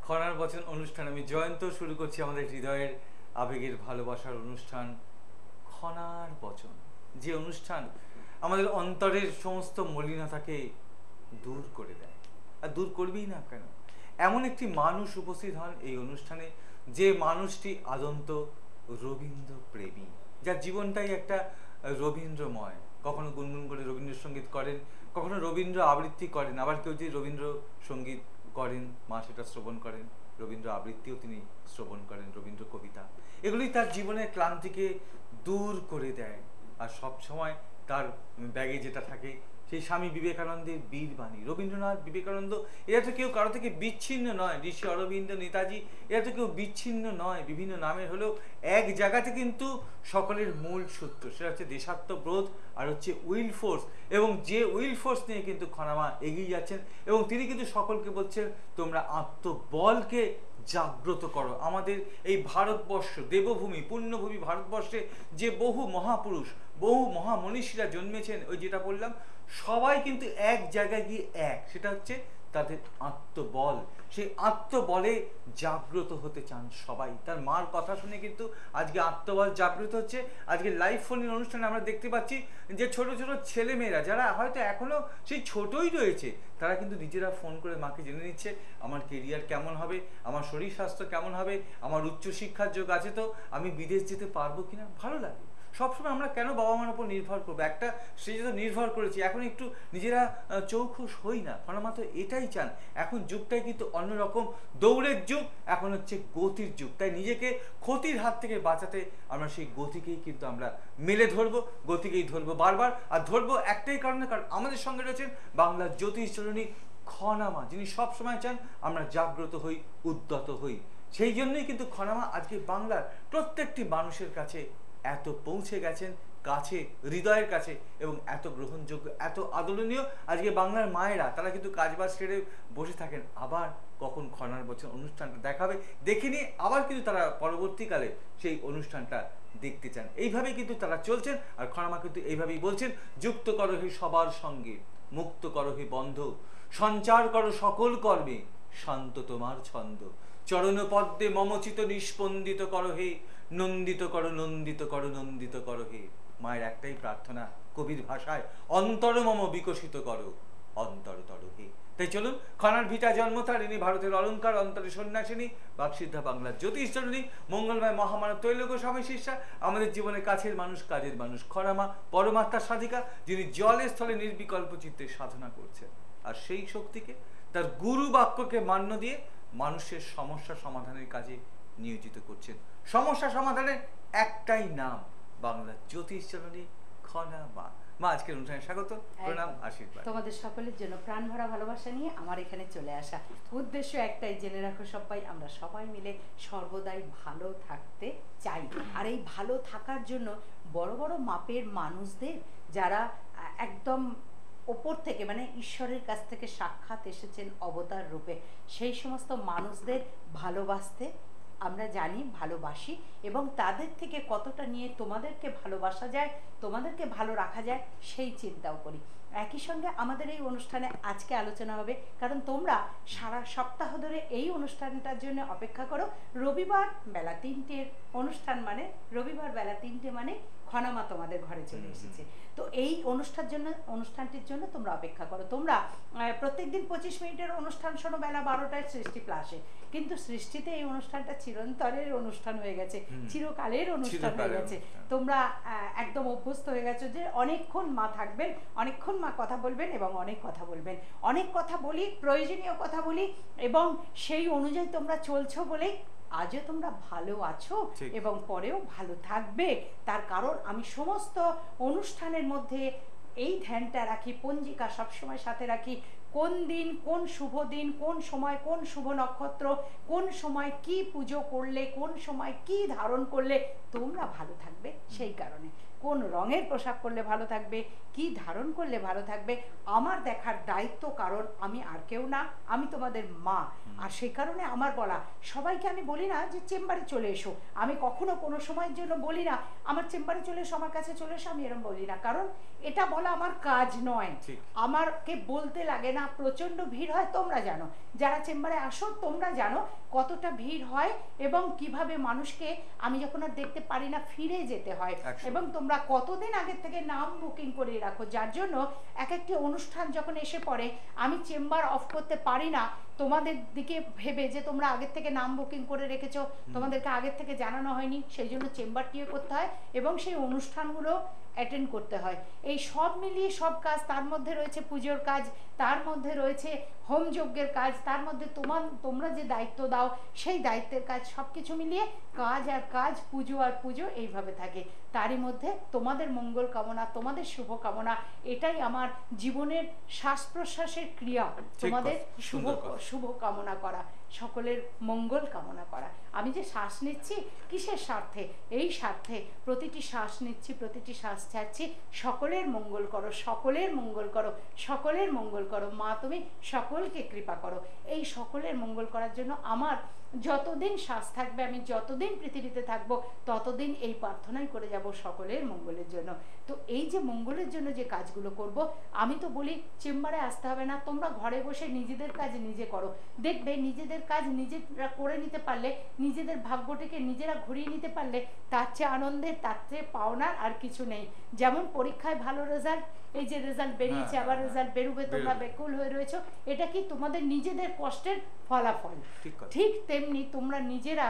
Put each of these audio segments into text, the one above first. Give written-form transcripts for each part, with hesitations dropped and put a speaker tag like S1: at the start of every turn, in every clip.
S1: খরার বচন অনুষ্ঠান আমি জয়ন্ত শুরু করছি আমাদের হৃদয়ের আবেগের ভালোবাসার অনুষ্ঠান খনার বচন, যে অনুষ্ঠান আমাদের অন্তরের সমস্ত মলিনতাকে দূর করে দেয়। আর দূর করবেই না কেন, এমন একটি মানুষ উপস্থিত হন এই অনুষ্ঠানে, যে মানুষটি আদন্ত রবীন্দ্র প্রেমী, যার জীবনটাই একটা রবীন্দ্রময়। কখনো গুনগুন করে রবীন্দ্রসঙ্গীত করেন, কখনো রবীন্দ্র আবৃত্তি করেন, আবার কেউ যদি রবীন্দ্র সঙ্গীত করেন মা সেটা শ্রবণ করেন, রবীন্দ্র আবৃত্তিও তিনি শ্রবণ করেন, রবীন্দ্র কবিতা, এগুলি তার জীবনের ক্লান্তিকে দূর করে দেয়। আর সব সময় তার ব্যাগে যেটা থাকে সেই স্বামী বিবেকানন্দের বীরবাণী। রবীন্দ্রনাথ, বিবেকানন্দ এরা তো কেউ কারো থেকে বিচ্ছিন্ন নয়, ঋষি অরবিন্দ, নেতাজি এরা তো কেউ বিচ্ছিন্ন নয়, বিভিন্ন নামের হলেও এক জায়গাতে কিন্তু সকলের মূল সূত্র সেটা হচ্ছে দেশাত্মবোধ আর হচ্ছে উইল ফোর্স। এবং যে উইল ফোর্স নিয়ে কিন্তু খনামা এগিয়ে যাচ্ছেন, এবং তিনি কিন্তু সকলকে বলছেন তোমরা আত্মবলকে জাগ্রত করো। আমাদের এই ভারতবর্ষ, দেবভূমি, পুণ্যভূমি ভারতবর্ষে যে বহু মহাপুরুষ, বহু মহামনীষীরা জন্মেছেন, ওই যেটা বললাম, সবাই কিন্তু এক জায়গায় গিয়ে এক, সেটা হচ্ছে তাদের আত্মবল। সেই আত্মবলে জাগ্রত হতে চান সবাই। তার মার কথা শুনে কিন্তু আজকে আত্মবল জাগ্রত হচ্ছে। আজকে লাইভ ফোনের অনুষ্ঠানে আমরা দেখতে পাচ্ছি যে ছোট ছোট ছেলেমেয়েরা যারা হয়তো এখনো সেই ছোটই রয়েছে, তারা কিন্তু নিজেরা ফোন করে মাকে জেনে নিচ্ছে আমার কেরিয়ার কেমন হবে, আমার শরীর স্বাস্থ্য কেমন হবে, আমার উচ্চশিক্ষার যোগ আছে তো, আমি বিদেশ যেতে পারবো কিনা। ভালো লাগে। সবসময় আমরা কেন বাবা মার উপর নির্ভর করবো? একটা স্টেজে তো নির্ভর করেছি, এখন একটু নিজেরা চৌখুশ হই না। খনামা তো এটাই চান। এখন যুগটাই কিন্তু অন্যরকম, দৌড়ের যুগ, এখন হচ্ছে গতির যুগ। তাই নিজেকে ক্ষতির হাত থেকে বাঁচাতে আমরা সেই গতিকেই কিন্তু আমরা মেলে ধরবো, গতিকেই ধরবো বারবার। আর ধরবো একটাই কারণে, কারণ আমাদের সঙ্গে রয়েছেন বাংলার জ্যোতিষজননী খনামা, যিনি সবসময় চান আমরা জাগ্রত হই, উদ্যত হই। সেই জন্যই কিন্তু খনামা আজকে বাংলার প্রত্যেকটি মানুষের কাছে এত পৌঁছে গেছেন, কাছে, হৃদয়ের কাছে, এবং এত গ্রহণযোগ্য, এত আদরণীয়। আজকে বাংলার মায়েরা তারা কিন্তু কাজবাজ ছেড়ে বসে থাকেন, আবার কখন খনার বছর অনুষ্ঠানটা দেখাবে দেখে নিয়ে আবার কিন্তু তারা পরবর্তীকালে সেই অনুষ্ঠানটা দেখতে চান। এইভাবেই কিন্তু তারা চলছেন। আর খনামা কিন্তু এইভাবেই বলছেন, যুক্ত করো হে সবার সঙ্গে, মুক্ত করো হে বন্ধ, সঞ্চার করো সকল কর্মে, শান্ত তোমার ছন্দ, চরণ পদ্মে মমচিত নিষ্পন্দিত করো হে, নন্দিত করো, নন্দিত করো, নন্দিত করো হে। মায়ের একটাই প্রার্থনা, কবির ভাষায়, অন্তর মম বিকশিত করো, অন্তরতর হে। তাই চলুন, খনার ভিটা জন্মতার, ইনি ভারতের অলঙ্কার, অন্তরে সন্ন্যাসিনী, বাকসিদ্ধা বাংলার জ্যোতিষজননী, মঙ্গলময় মহামানব তৈলঙ্গ স্বামী শিষ্যা, আমাদের জীবনে কাছের মানুষ, কাজের মানুষ খনামা, পরমাত্মার সাধিকা, যিনি জলে স্থলে নির্বিকল্প চিত্তে সাধনা করছেন। আর সেই শক্তিকে, তার গুরু বাক্যকে মান্য দিয়ে মানুষের সমস্যা সমাধানের কাজে নিয়োজিত করছেন। সমস্যা সমাধানের একটাই নাম, বাংলার জ্যোতিষজননী খনামা। মা, আজকের অনুষ্ঠানে স্বাগত, প্রণাম, আশীর্বাদ।
S2: তোমাদের সকলের জন্য প্রাণ ভরা ভালোবাসা নিয়ে আমার এখানে চলে আসা। উদ্দেশ্য একটাই, জেনে রাখো সবাই, আমরা সবাই মিলে সর্বদাই ভালো থাকতে চাই। আর এই ভালো থাকার জন্য বড় বড় মাপের মানুষদের, যারা একদম ওপর থেকে, মানে ঈশ্বরের কাছ থেকে সাক্ষাৎ এসেছেন অবতার রূপে, সেই সমস্ত মানুষদের ভালোবাসতে আমরা জানি, ভালোবাসি, এবং তাদের থেকে কতটা নিয়ে তোমাদেরকে ভালোবাসা যায়, তোমাদেরকে ভালো রাখা যায়, সেই চিন্তাও করি। একই সঙ্গে আমাদের এই অনুষ্ঠানে আজকে আলোচনা হবে, কারণ তোমরা সারা সপ্তাহ ধরে এই অনুষ্ঠানটার জন্য অপেক্ষা করো। রবিবার বেলা 3টের অনুষ্ঠান, মানে রবিবার বেলা 3টে মানে খনামা তোমাদের ঘরে চলে এসেছে। তো এই অনুষ্ঠানটির জন্য তোমরা অপেক্ষা করো। তোমরা প্রত্যেকদিন 25 মিনিটের অনুষ্ঠান শোনো বেলা 12টায় সৃষ্টি প্লাসে, কিন্তু সৃষ্টিতে এই অনুষ্ঠানটা চিরন্তরের অনুষ্ঠান হয়ে গেছে, চিরকালের অনুষ্ঠান হয়ে গেছে। তোমরা একদম অভ্যস্ত হয়ে গেছো যে অনেকক্ষণ মা থাকবেন, অনেকক্ষণ মা কথা বলবেন, এবং অনেক কথা বলবেন। অনেক কথা বলি, প্রয়োজনীয় কথা বলি, এবং সেই অনুযায়ী তোমরা চলছো বলেই আজও তোমরা ভালো আছো এবং পরেও ভালো থাকবে। তার কারণ আমি সমস্ত অনুষ্ঠানের মধ্যে এই ধ্যানটা রাখি, পঞ্জিকা সবসময় সাথে রাখি, কোন দিন, কোন শুভ দিন, কোন সময়, কোন শুভ নক্ষত্র, কোন সময় কি পুজো করলে, কোন সময় কি ধারণ করলে তোমরা ভালো থাকবে, সেই কারণে। কোন রঙের পোশাক পরলে ভালো থাকবে, কি ধারণ করলে ভালো থাকবে, আমার দেখার দায়িত্ব, কারণ আমি আর কেউ না, আমি তোমাদের মা। আর সেই কারণে আমার বলা, সবাইকে আমি বলি না যে চেম্বারে চলে এসো, আমি কখনো কোনো সময়ের জন্য বলি না আমার চেম্বারে চলে এসো, আমার কাছে চলে এসো, আমি এরকম বলি না, কারণ এটা বলা আমার কাজ নয়।
S1: ঠিক।
S2: আমাকে বলতে লাগে না, প্রচন্ড ভিড় হয়, তোমরা জানো, যারা চেম্বারে আসো তোমরা জানো কতটা ভিড় হয় এবং কিভাবে মানুষকে আমি যখন আর দেখতে পারি না ফিরে যেতে হয়,
S1: একদম।
S2: এবং তোমরা কতদিন আগের থেকে নাম বুকিং করে রাখো, যার জন্য এক একটি অনুষ্ঠান যখন এসে পড়ে আমি চেম্বার অফ করতে পারি না তোমাদের দিকে ভেবে যে তোমরা আগের থেকে নাম বুকিং করে রেখেছো, তোমাদেরকে আগের থেকে জানানো হয়নি, সেই জন্য চেম্বারটিও করতে হয় এবং সেই অনুষ্ঠানগুলো অ্যাটেন্ড করতে হয়। এই সব মিলিয়ে সব কাজ, তার মধ্যে রয়েছে পুজোর কাজ, তার মধ্যে রয়েছে হোম যজ্ঞের কাজ, তার মধ্যে তোমরা যে দায়িত্ব দাও সেই দায়িত্বের কাজ, সব কিছু মিলিয়ে কাজ আর কাজ, পুজো আর পুজো, এইভাবে থাকে। তারই মধ্যে তোমাদের মঙ্গল কামনা, তোমাদের শুভ কামনা, এটাই আমার জীবনের শ্বাস প্রশ্বাসের ক্রিয়া, তোমাদের শুভ শুভ কামনা করা, সকলের মঙ্গল কামনা করা। আমি যে শ্বাস নিচ্ছি কিসের স্বার্থে? এই স্বার্থে প্রতিটি শ্বাস নিচ্ছি, প্রতিটি শ্বাস ছাড়ছি, সকলের মঙ্গল করো, সকলের মঙ্গল করো, সকলের মঙ্গল করো মা, তুমি সকলকে কৃপা করো। এই সকলের মঙ্গল করার জন্য আমার যতদিন শ্বাস থাকবে, আমি যতদিন পৃথিবীতে থাকবো, ততদিন এই প্রার্থনাই করে যাব সকলের মঙ্গলের জন্য। তো এই যে মঙ্গলের জন্য যে কাজগুলো করব, আমি তো বলি চেম্বারে আসতে হবে না, তোমরা ঘরে বসে নিজেদের কাজ নিজে করো, দেখবে নিজেদের কাজ নিজেরা করে নিতে পারলে, নিজেদের ভাগ্যটাকে নিজেরা ঘুরিয়ে নিতে পারলে, তার চেয়ে আনন্দের, তার চেয়ে পাওনার আর কিছু নেই। যেমন পরীক্ষায় ভালো রেজাল্ট, এই যে রেজাল্ট বেরিয়েছে, আবার রেজাল্ট বেরোবে, তোমরা বেকুল হয়ে রয়েছো, এটা কি তোমাদের নিজেদের কষ্টের ফলাফল? ঠিক তেমনি তোমরা নিজেরা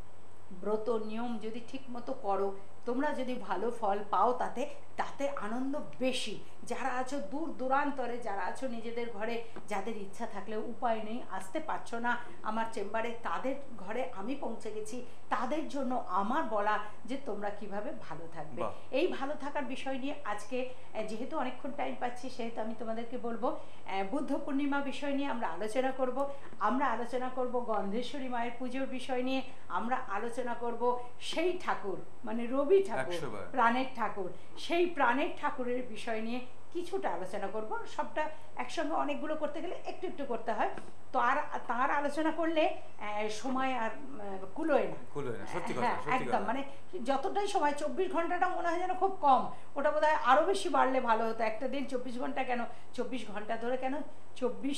S2: ব্রত নিয়ম যদি ঠিক মতো করো, তোমরা যদি ভালো ফল পাও, তাতে তাতে আনন্দ বেশি। যারা আছো দূর দূরান্তরে, যারা আছো নিজেদের ঘরে, যাদের ইচ্ছা থাকলেও উপায় নেই, আসতে পারছো না আমার চেম্বারে, তাদের ঘরে আমি পৌঁছে গেছি, তাদের জন্য আমার বলা যে তোমরা কিভাবে ভালো থাকবে। এই ভালো থাকার বিষয় নিয়ে আজকে যেহেতু অনেকক্ষণ টাইম পাচ্ছি, সেহেতু আমি তোমাদেরকে বলবো বুদ্ধ পূর্ণিমা বিষয় নিয়ে আমরা আলোচনা করব। আমরা আলোচনা করব গন্ধেশ্বরী মায়ের পুজোর বিষয় নিয়ে, আমরা আলোচনা করব সেই ঠাকুর মানে রবি ঠাকুর, প্রাণের ঠাকুর, সেই প্রাণের ঠাকুরের বিষয় নিয়ে কিছুটা আলোচনা করব। সবটা একসঙ্গে অনেকগুলো করতে গেলে একটু একটু করতে হয়, তো আর তার আলোচনা করলে সময় আর কুলোয় না,
S1: সত্যি কথা,
S2: হ্যাঁ একদম, মানে যতটাই সময়, 24 ঘন্টাটা মনে হয় যেন খুব কম, ওটা বোধহয় আরো বেশি বাড়লে ভালো হতো। একটা দিন 24 ঘন্টা কেন, 24 ঘন্টা ধরে কেন, 24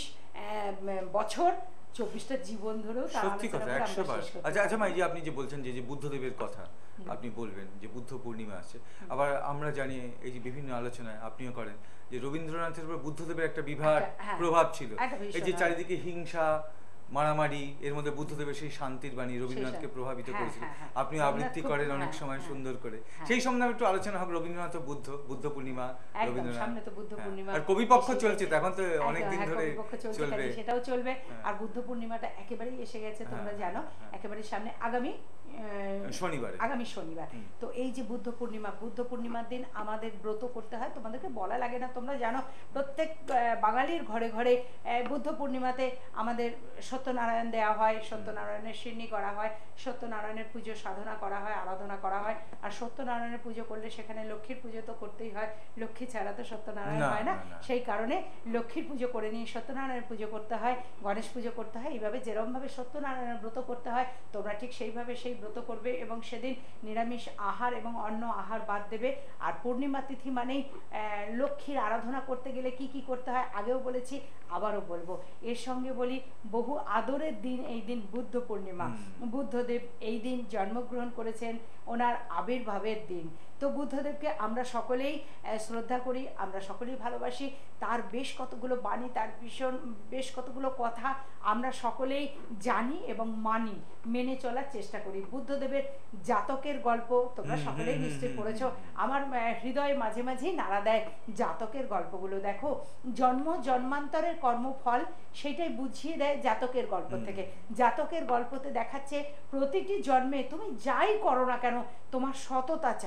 S2: বছর, 24টা জীবন ধরেও তার
S1: সত্যি কথা, 100 বার। আচ্ছা আচ্ছা মা, এই যে আপনি যে বলছেন যে বুদ্ধদেবের কথা আপনি বলবেন, যে বুদ্ধ পূর্ণিমা আছে, আবার আমরা জানি এই যে বিভিন্ন আলোচনায় আপনিও করেন যে রবীন্দ্রনাথের উপর বুদ্ধদেবের একটা বিরাট প্রভাব ছিল, এই যে চারিদিকে হিংসা মারামারি, এর মধ্যে বুদ্ধদেবের সেই শান্তির বাণী রবীন্দ্রনাথকে প্রভাবিত করেছিল। আপনি আবৃত্তি করেন অনেক সময় সুন্দর করে, সেই সম্বন্ধে একটু আলোচনা হবে। রবীন্দ্রনাথ বুদ্ধ পূর্ণিমা, রবীন্দ্রনাথ, আর কবিপক্ষ চলছে এখন তো অনেক দিন ধরে চলবে,
S2: সেটাও চলবে। আর বুদ্ধ পূর্ণিমাটা একেবারেই এসে গেছে, তোমরা জানো, একেবারে সামনে, আগামী শনিবার। তো এই যে বুদ্ধ পূর্ণিমার দিন আমাদের ব্রত করতে হয়, তোমাদেরকে বলা লাগে না, তোমরা জানো, প্রত্যেক বাঙালির ঘরে ঘরে বুদ্ধ পূর্ণিমাতে আমাদের সত্যনারায়ণ দেওয়া হয়, সত্যনারায়ণের সিন্নি করা হয়, সত্যনারায়ণের পুজো সাধনা করা হয়, আরাধনা করা হয়। আর সত্যনারায়ণের পুজো করলে সেখানে লক্ষ্মীর পুজো তো করতেই হয়, লক্ষ্মী ছাড়া তো সত্যনারায়ণ হয় না, সেই কারণে লক্ষ্মীর পুজো করে নিয়ে সত্যনারায়ণের পুজো করতে হয়, গণেশ পুজো করতে হয়। এইভাবে যেরকমভাবে সত্যনারায়ণের ব্রত করতে হয়, তোমরা ঠিক সেইভাবে সেই ব্রত করবে এবং সেদিন নিরামিষ আহার এবং অন্ন আহার বাদ দেবে। আর পূর্ণিমা তিথি মানেই লক্ষ্মীর আরাধনা করতে গেলে কি কি করতে হয় আগেও বলেছি, আবারও বলবো। এর সঙ্গে বলি, বহু আদরের দিন এই দিন বুদ্ধ পূর্ণিমা। বুদ্ধদেব এই দিন জন্মগ্রহণ করেছেন, ওনার আবির্ভাবের দিন। তো বুদ্ধদেবকে আমরা সকলেই শ্রদ্ধা করি, আমরা সকলেই ভালোবাসি। তার বেশ কতগুলো বাণী, তার বেশ কতগুলো কথা আমরা সকলেই জানি এবং মানি, মেনে চলার চেষ্টা করি। বুদ্ধদেবের জাতকের গল্প তোমরা সকলেই নিশ্চয়ই পড়েছো, আমার হৃদয়ে মাঝে মাঝেই নাড়া দেয় জাতকের গল্পগুলো। দেখো, জন্মান্তরের কর্মফল সেটাই বুঝিয়ে দেয় জাতকের গল্প থেকে। জাতকের গল্পতে দেখাচ্ছে প্রতিটি জন্মে তুমি যাই করো না কেন, তোমার সততা চাই,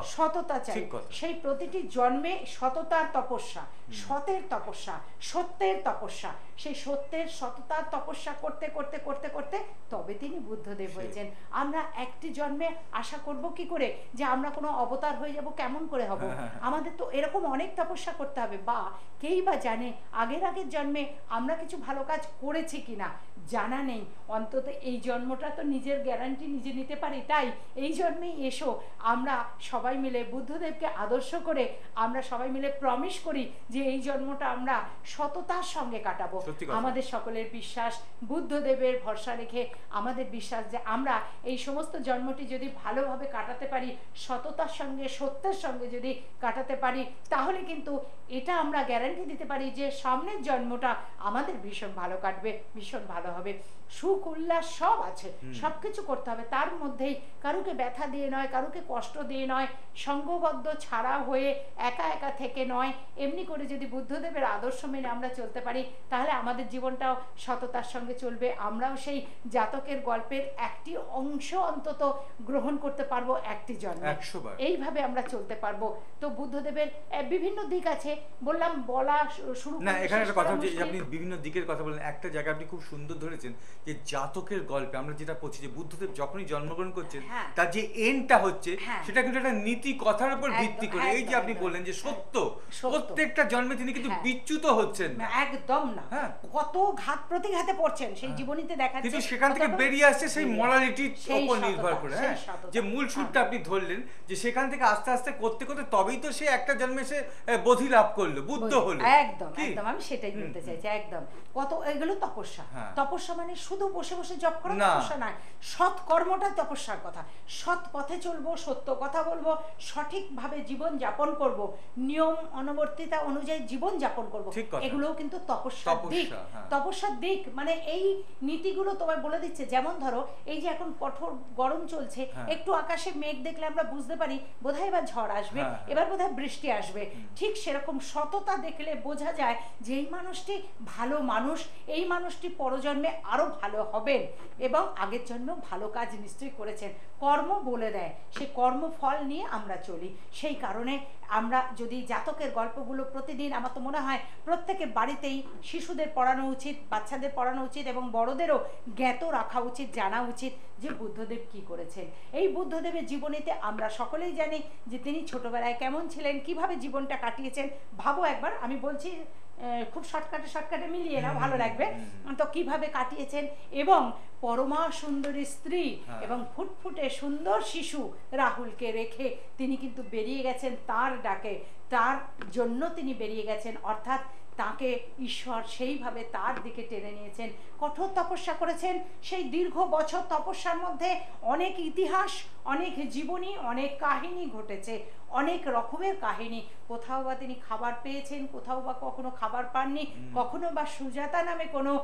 S2: সততা চাই।
S1: ঠিক কথা।
S2: সেই প্রতিটি জন্মে সততার তপস্যা, সতের তপস্যা, সত্যের তপস্যা, সেই সত্যের সততার তপস্যা করতে করতে করতে করতে তবে তিনি বুদ্ধদেব
S1: সেই।
S2: হয়েছেন। আমরা একটি জন্মে আশা করব কি করে যে আমরা কোনো অবতার হয়ে যাব, কেমন করে হব? আমাদের তো এরকম অনেক তপস্যা করতে হবে, বা কেই বা জানে আগের আগের জন্মে আমরা কিছু ভালো কাজ করেছি কিনা জানা নেই। অন্তত এই জন্মটা তো নিজের গ্যারান্টি নিজে নিতে পারি, তাই এই জন্মেই এসো আমরা সবাই মিলে বুদ্ধদেবকে আদর্শ করে আমরা সবাই মিলে প্রমিস করি যে এই জন্মটা আমরা সততার সঙ্গে কাটাবো।
S1: সত্যি কথা।
S2: আমাদের সকলের বিশ্বাস, বুদ্ধদেবের ভরসা রেখে আমাদের বিশ্বাস যে আমরা এই সমস্ত জন্মটি যদি ভালোভাবে কাটাতে পারি, সততার সঙ্গে সত্যের সঙ্গে যদি কাটাতে পারি, তাহলে কিন্তু এটা আমরা গ্যারান্টি দিতে পারি যে সামনের জন্মটা আমাদের ভীষণ ভালো কাটবে, ভীষণ ভালো হবে। সুখ উল্লাস সব আছে, সব কিছু করতে হবে, তার মধ্যেই কারুকে ব্যথা দিয়ে নয়, কারুকে কষ্ট দিয়ে নয়, সঙ্গবদ্ধ ছাড়া হয়ে একা একা থেকে নয়। এমনি করে যদি বুদ্ধদেবের আদর্শ মেনে আমরা চলতে পারি, তাহলে আমাদের জীবনটাও সততার সঙ্গে চলবে। আমরাও সেই জাতকের গল্পের একটি অংশ অন্তত গ্রহণ করতে পারবো একটি জন্মে।
S1: 100 বার।
S2: এইভাবে আমরা চলতে পারবো। তো বুদ্ধদেবের বিভিন্ন দিক আছে, বললাম বলা শুরু
S1: না,
S2: করলে
S1: এখানে
S2: শেষ
S1: একটা
S2: করা
S1: কথা হচ্ছে যে
S2: মুশকিল।
S1: আপনি বিভিন্ন দিকের কথা বলেন, একটা জায়গা আপনি খুব সুন্দর ধরেছেন যে জাতকের গল্পে আমরা যেটা পড়ছি যে বুদ্ধদেব যখনই জন্মগ্রহণ করছেন
S2: হ্যাঁ।
S1: তার যে এন্ডটা হচ্ছে
S2: হ্যাঁ।
S1: সেটা কিন্তু একটা নীতি কথার উপর
S2: একদম,
S1: ভিত্তি করে। এই যে
S2: একদম,
S1: আপনি
S2: একদম।
S1: বললেন যে সত্য,
S2: সত্য।
S1: প্রত্যেকটা জন্মে তিনি কিন্তু
S2: হ্যাঁ।
S1: বিচ্যুত হচ্ছেন না।
S2: একদম না।
S1: হ্যাঁ।
S2: কত ঘাত প্রতিঘাতে পড়ছেন সেই
S1: হ্যাঁ।
S2: জীবনীতে দেখাচ্ছে।
S1: কিন্তু সেখান থেকে
S2: কতটা
S1: বেরিয়ে আসছে সেই
S2: বেরিয়ে
S1: মোরালিটির
S2: সেই
S1: উপর
S2: সততা,
S1: নির্ভর করে।
S2: সেই
S1: হ্যাঁ,
S2: সততা।
S1: যে মূল সুরটা আপনি ধরলেন যে সেখান থেকে আস্তে আস্তে করতে করতে তবেই তো সে একটা জন্মে সে বোধি লাভ করলো, বুদ্ধ হলো।
S2: একদম
S1: কি?
S2: একদম, আমি সেটাই বলতে চাইছি। একদম কত এগুলো তপস্যা।
S1: হ্যাঁ।
S2: তপস্যা মানে শুধু বসে বসে জপ করা
S1: না।
S2: তপস্যা নয়, সৎ কর্মটা তপস্যার কথা। সৎ পথে চলবো, সত্য কথা বলবো, সঠিকভাবে জীবন যাপন করব, নিয়ম অনুবর্তিতা অনুযায়ী জীবন যাপন করব,
S1: ঠিক কথা।
S2: এগুলোও কিন্তু তপস্যার দিক।
S1: তপস্যা, হ্যাঁ।
S2: তপস্যার দিক মানে এই নীতিগুলো তোমায় বলে দিচ্ছে। যেমন ধরো এই যে এখন কঠোর গরম চলছে,
S1: হ্যাঁ।
S2: একটু আকাশে মেঘ দেখলে আমরা বুঝতে পারি বোধহয় এবার ঝড় আসবে,
S1: হ্যাঁ, হ্যাঁ।
S2: এবার বোধহয় বৃষ্টি আসবে। ঠিক সেরকম সততা দেখলে বোঝা যায় যে এই মানুষটি ভালো মানুষ, এই মানুষটি পরজন্মে আরো ভালো হবেন এবং আগের জন্য ভালো কাজ নিশ্চয়ই করেছেন। কর্ম বলে দেয়, সেই কর্মফল নিয়ে আমরা চলি। সেই কারণে আমরা যদি জাতকের গল্পগুলো প্রতিদিন, আমার তো মনে হয় প্রত্যেকের বাড়িতেই শিশুদের পড়ানো উচিত, বাচ্চাদের পড়ানো উচিত এবং বড়দেরও জ্ঞাত রাখা উচিত, জানা উচিত যে বুদ্ধদেব কি করেছেন। এই বুদ্ধদেবের জীবনীতে আমরা সকলেই জানি যে তিনি ছোটবেলায় কেমন ছিলেন, কিভাবে জীবনটা কাটিয়েছেন। ভাবো একবার, আমি বলছি খুব শর্টকাটে মিলিয়ে না, ভালো লাগবে। তো কিভাবে কাটিয়েছেন এবং পরমা সুন্দরী স্ত্রী
S1: হ্যাঁ।
S2: এবং ফুটফুটে সুন্দর শিশু রাহুলকে রেখে তিনি কিন্তু বেরিয়ে গেছেন তার ডাকে, তার জন্য তিনি বেরিয়ে গেছেন। অর্থাৎ তাকে ঈশ্বর সেইভাবে তার দিকে টেনে নিয়েছেন। কঠোর তপস্যা করেছেন। সেই দীর্ঘ বছর তপস্যার মধ্যে অনেক ইতিহাস, অনেক জীবনী, অনেক কাহিনী ঘটেছে, অনেক রকমের কাহিনী। কোথাও বা তিনি খাবার পেয়েছেন, কোথাও বা কখনো খাবার পাননি, কখনো বা সুজাতা নামে কোনো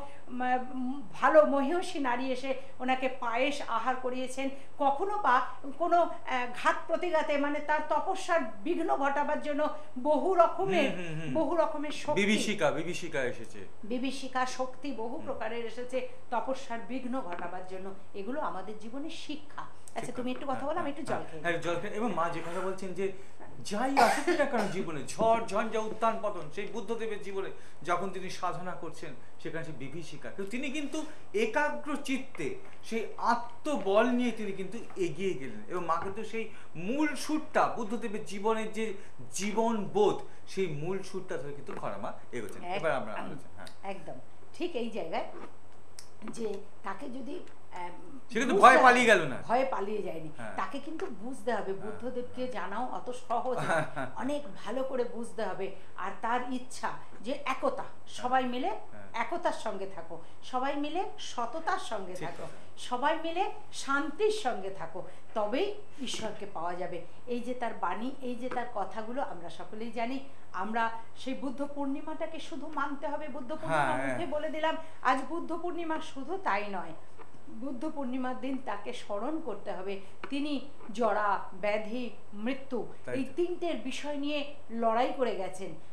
S2: ভালো মহিষী নারী এসে ওনাকে পায়েস আহার করিয়েছেন, কখনো বা কোনো ঘাত প্রতিঘাতে মানে তার তপস্যার বিঘ্ন ঘটাবার জন্য বহু রকমের শক্তি,
S1: বিভীষিকা এসেছে।
S2: বিভীষিকা শক্তি বহু প্রকারের এসেছে তপস্যার বিঘ্ন ঘটাবার জন্য। এগুলো আমাদের জীবনের শিক্ষা। আচ্ছা, তুমি একটু কথা বলো, আমি একটু জল খাই।
S1: হ্যাঁ, জল খেয়ে। এবং মা যে কথা বলছেন যে যাই আসুক না কেন জীবনে, ঝড় ঝঞ্ঝা উত্থান পতন, সেই বুদ্ধদেবের জীবনে যখন তিনি সাধনা করছেন সেখানে সে বিভীষিকা, তিনি কিন্তু একাগ্র চিত্তে সেই আত্মবল নিয়ে তিনি কিন্তু এগিয়ে গেলেন। এবং মা কিন্তু সেই মূল সুরটা বুদ্ধদেবের জীবনের যে জীবন বোধ, সেই মূল সুরটা ধরে কিন্তু খরামা এগোচ্ছেন। এবার আমরা
S2: একদম ঠিক এই জায়গায় যে তাকে যদি
S1: সে কিন্তু ভয় পালিয়ে গেল না,
S2: ভয়ে পালিয়ে যায়নি।
S1: হ্যাঁ।
S2: তাকে কিন্তু বুঝতে হবে, বুদ্ধদেবকে জানাও অত সহজ না, অনেক ভালো করে বুঝতে হবে। আর তার ইচ্ছা যে একতা, সবাই মিলে একতার সঙ্গে থাকো, সবাই মিলে সততার সঙ্গে থাকো, সবাই মিলে শান্তির সঙ্গে থাকো, তবেই ঈশ্বরকে পাওয়া যাবে। এই যে তার বাণী, এই যে তার কথাগুলো আমরা সকলেই জানি। আমরা সেই বুদ্ধ পূর্ণিমাটাকে শুধু মানতে হবে, বুদ্ধ পূর্ণিমা মুখে বলে দিলাম। আজ বুদ্ধ পূর্ণিমা, শুধু তাই নয়, বুদ্ধ পূর্ণিমার দিন তাকে স্মরণ করতে হবে। তিনি জরা, ব্যাধি, মৃত্যু, এই তিনটের বিষয় নিয়ে লড়াই করে গেছেন।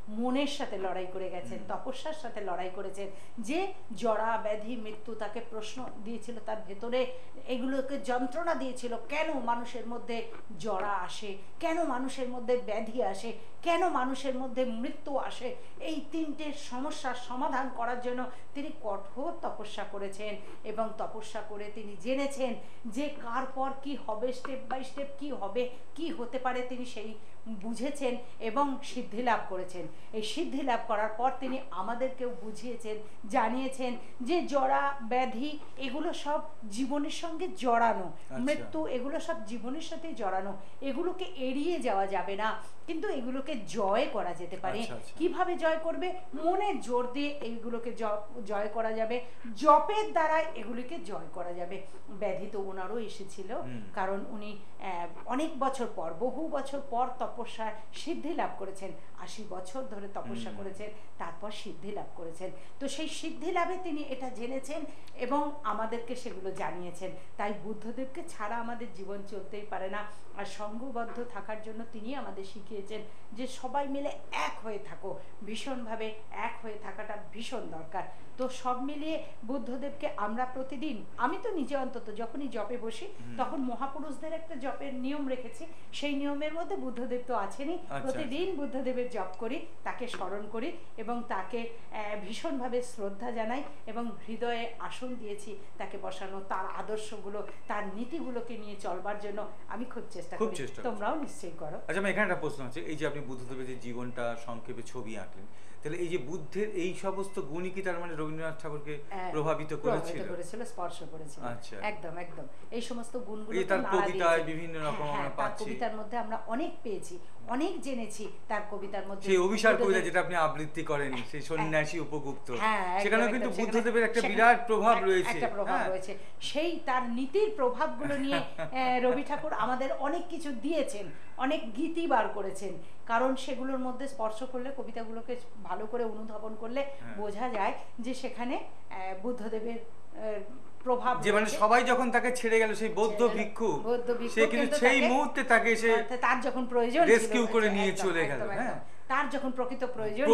S2: মনের সাথে লড়াই করে গেছেন, তপস্যার সাথে লড়াই করেছেন। যে জরা ব্যাধি মৃত্যু তাকে প্রশ্ন দিয়েছিল, তার ভেতরে এগুলোকে যন্ত্রণা দিয়েছিল, কেন মানুষের মধ্যে জরা আসে, কেন মানুষের মধ্যে ব্যাধি আসে, কেন মানুষের মধ্যে মৃত্যু আসে। এই তিনটে সমস্যার সমাধান করার জন্য তিনি কঠোর তপস্যা করেছেন, এবং তপস্যা করে তিনি জেনেছেন যে কার পর কি হবে, স্টেপ বাই স্টেপ কি হবে, কি হতে পারে, তিনি সেই বুঝেছেন এবং সিদ্ধি লাভ করেছেন। এই সিদ্ধি লাভ করার পর তিনি আমাদেরকেও বুঝিয়েছেন, জানিয়েছেন যে জরা ব্যাধি এগুলো সব জীবনের সঙ্গে জড়ানো, মৃত্যু এগুলো সব জীবনের সাথে জড়ানো, এগুলোকে এড়িয়ে যাওয়া যাবে না, কিন্তু এগুলোকে জয় করা যেতে পারে। কিভাবে জয় করবে? মনের জোর দিয়ে এইগুলোকে জয় করা যাবে, জপের দ্বারা এগুলিকে জয় করা যাবে। ব্যাধি তো ওনারও এসেছিল, কারণ উনি অনেক বছর পর, বহু বছর পর তপস্যায় সিদ্ধি লাভ করেছেন, 80 বছর ধরে তপস্যা করেছেন, তারপর সিদ্ধি লাভ করেছেন। তো সেই সিদ্ধি লাভে তিনি এটা জেনেছেন এবং আমাদেরকে সেগুলো জানিয়েছেন। তাই বুদ্ধদেবকে ছাড়া আমাদের জীবন চলতেই পারে না। আর সঙ্গবদ্ধ থাকার জন্য তিনি আমাদের শিখিয়েছেন যে সবাই মিলে এক হয়ে থাকো, ভীষণভাবে এক হয়ে থাকাটা ভীষণ দরকার। তো সব মিলিয়ে বুদ্ধদেবকে আমরা প্রতিদিন, আমি তো নিজে অন্তত যখনই জপে বসি তখন মহাপুরুষদের একটা জপের নিয়ম রেখেছি, সেই নিয়মের মধ্যে বুদ্ধদেব তো আছেনই। প্রতিদিন বুদ্ধদেবের জপ করি, তাকে স্মরণ করি এবং তাকে ভীষণভাবে শ্রদ্ধা জানাই এবং হৃদয়ে আসন দিয়েছি তাকে বসানো, তার আদর্শগুলো, তার নীতিগুলোকে নিয়ে চলবার জন্য আমি খুব চেষ্টা করি। তোমরাও নিশ্চয়ই করো।
S1: আচ্ছা, আমার এখানে একটা প্রশ্ন আছে, এই যে আপনি বুদ্ধদেবের যে জীবনটা সংক্ষেপে ছবি আঁকলেন, তাহলে এই যে বুদ্ধের এই সমস্ত গুণই কি তার মানে রবীন্দ্রনাথ ঠাকুরকে প্রভাবিত করেছিল,
S2: স্পর্শ করেছিল?
S1: আচ্ছা,
S2: একদম একদম। এই সমস্ত গুণগুলো
S1: তার কবিতায় বিভিন্ন রকম আমরা পাচ্ছি,
S2: কবিতার মধ্যে আমরা অনেক পেয়েছি, অনেক জেনেছি তার কবিতার মধ্যে।
S1: সেই অভিসার কবিতা যেটা আপনি আবৃত্তি করেন, সেই সন্ন্যাসী উপগুপ্ত, সেখানেও কিন্তু বুদ্ধদেবের একটা বিরাট প্রভাব রয়েছে,
S2: একটা প্রভাব রয়েছে। সেই তার নীতির প্রভাবগুলো নিয়ে রবি ঠাকুর আমাদের অনেক কিছু দিয়েছেন, অনেক গীতি বার করেছেন, কারণ সেগুলোর মধ্যে স্পর্শ করলে, কবিতাগুলোকে ভালো করে অনুধাবন করলে বোঝা যায় যে সেখানে বুদ্ধদেবের প্রভাব,
S1: যে মানে সবাই যখন তাকে ছেড়ে গেল, সেই বৌদ্ধ ভিক্ষু সে কিন্তু সেই মুহূর্তে তাকে এসে
S2: তার যখন প্রয়োজন
S1: রেস্কিউ করে নিয়ে চলে গেল।
S2: তার যখন প্রকৃত প্রয়োজন,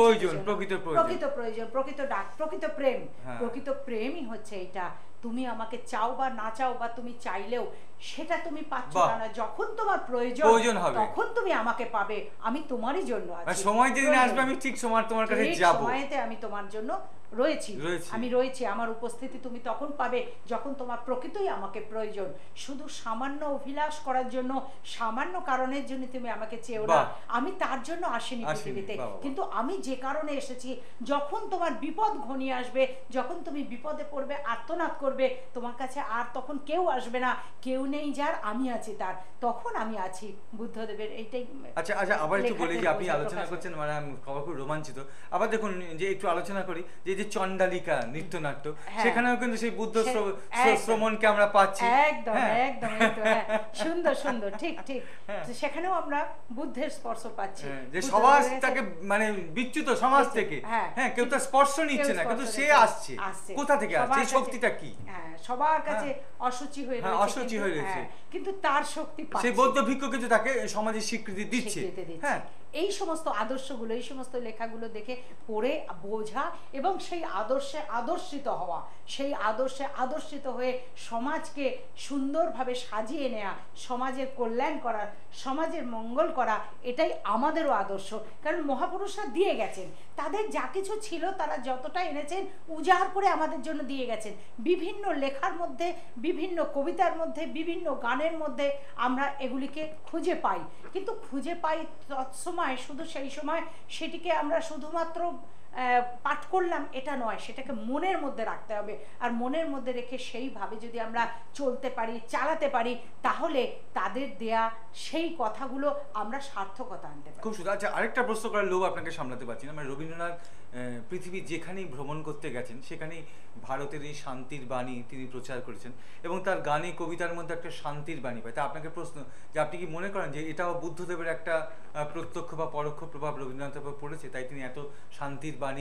S2: প্রকৃত ডাক, প্রকৃত প্রেম, প্রকৃত প্রেমই হচ্ছে এটা। তুমি আমাকে চাও বা না চাও, বা তুমি চাইলেও সেটা তুমি পাচ্ছ না, যখন তোমার প্রয়োজন হবে তখন তুমি আমাকে পাবে, আমি তোমারই জন্য আছি,
S1: সময় যেদিন আসবে আমি ঠিক সময় তোমার কাছে যাব,
S2: সময়তে আমি তোমার জন্য রয়েছি, আমি রয়েছি, আমার উপস্থিতি তুমি তখন পাবে যখন তোমার প্রকৃতই আমাকে প্রয়োজন। শুধু সামান্য অভিলাষ করার জন্য, সামান্য কারণের জন্য তুমি আমাকে চেও না, আমি তার জন্য আসিনি পৃথিবীতে, কিন্তু আমি যে কারণে এসেছি, যখন তোমার বিপদ ঘনিয়ে আসবে, যখন তুমি বিপদে পড়বে, আর্তনাদ করবে, তোমার কাছে আর তখন কেউ আসবে না, কেউ নেই যার, আমি আছি তার, তখন আমি আছি। বুদ্ধদেবের এইটাই।
S1: আচ্ছা আচ্ছা, আবার একটু বলি যে আপনি আলোচনা করছেন, মানে আমি খুব রোমাঞ্চিত। আবার দেখুন যে একটু আলোচনা করি যে চণ্ডালিকা নৃত্যনাট্য, সেখানেও কিন্তু সেই বুদ্ধ শ্রমণকে আমরা পাচ্ছি।
S2: একদম একদম, সুন্দর সুন্দর, ঠিক ঠিক, সেখানেও আমরা বুদ্ধের স্পর্শ পাচ্ছি,
S1: যে সমাজ তাকে মানে বিচ্যুত সমাজ থেকে, হ্যাঁ, কেউ তার স্পর্শ নিচ্ছে না, কিন্তু সে আসছে, কোথা থেকে আসছে, এই শক্তিটা কি?
S2: সবার কাছে অসুচি হয়ে রয়েছে,
S1: অসুচি হয়ে রয়েছে,
S2: কিন্তু তার শক্তি পাচ্ছে,
S1: সেই বৌদ্ধ ভিক্ষু কিন্তু তাকে সমাজে স্বীকৃতি দিচ্ছে। হ্যাঁ,
S2: এই সমস্ত আদর্শগুলো, এই সমস্ত লেখাগুলো দেখে পড়ে বোঝা এবং সেই আদর্শে আদর্শিত হওয়া, সেই আদর্শে আদর্শিত হয়ে সমাজকে সুন্দরভাবে সাজিয়ে নেওয়া, সমাজের কল্যাণ করা, সমাজের মঙ্গল করা, এটাই আমাদেরও আদর্শ। কারণ মহাপুরুষরা দিয়ে গেছেন, তাদের যা কিছু ছিল তারা যতটা এনেছেন উজাড় করে আমাদের জন্য দিয়ে গেছেন। বিভিন্ন লেখার মধ্যে, বিভিন্ন কবিতার মধ্যে, বিভিন্ন গানের মধ্যে আমরা এগুলিকে খুঁজে পাই, কিন্তু খুঁজে পাই তৎসময় শুধু সেই সময় সেটিকে আমরা শুধুমাত্র পাঠ করলাম এটা নয়, সেটাকে মনের মধ্যে রাখতে হবে, আর মনের মধ্যে রেখে সেইভাবে যদি আমরা চলতে পারি, চালাতে পারি, তাহলে তাদের দেয়া সেই কথাগুলো আমরা সার্থকতা আনতে পারি।
S1: খুব সুন্দর। আচ্ছা, আরেকটা প্রশ্ন করার লোভ আপনাকে সামলাতে পারছি না, মানে রবীন্দ্রনাথ পৃথিবী যেখানেই ভ্রমণ করতে গেছেন সেখানেই ভারতের এই শান্তির বাণী তিনি প্রচার করেছেন, এবং তার গানে কবিতার মধ্যে একটা শান্তির বাণী পায়। তা আপনাকে প্রশ্ন, যে আপনি কি মনে করেন যে এটাও বুদ্ধদেবের একটা প্রত্যক্ষ বা পরোক্ষ প্রভাব রবীন্দ্রনাথের উপর পড়েছে, তাই তিনি এত শান্তির বাণী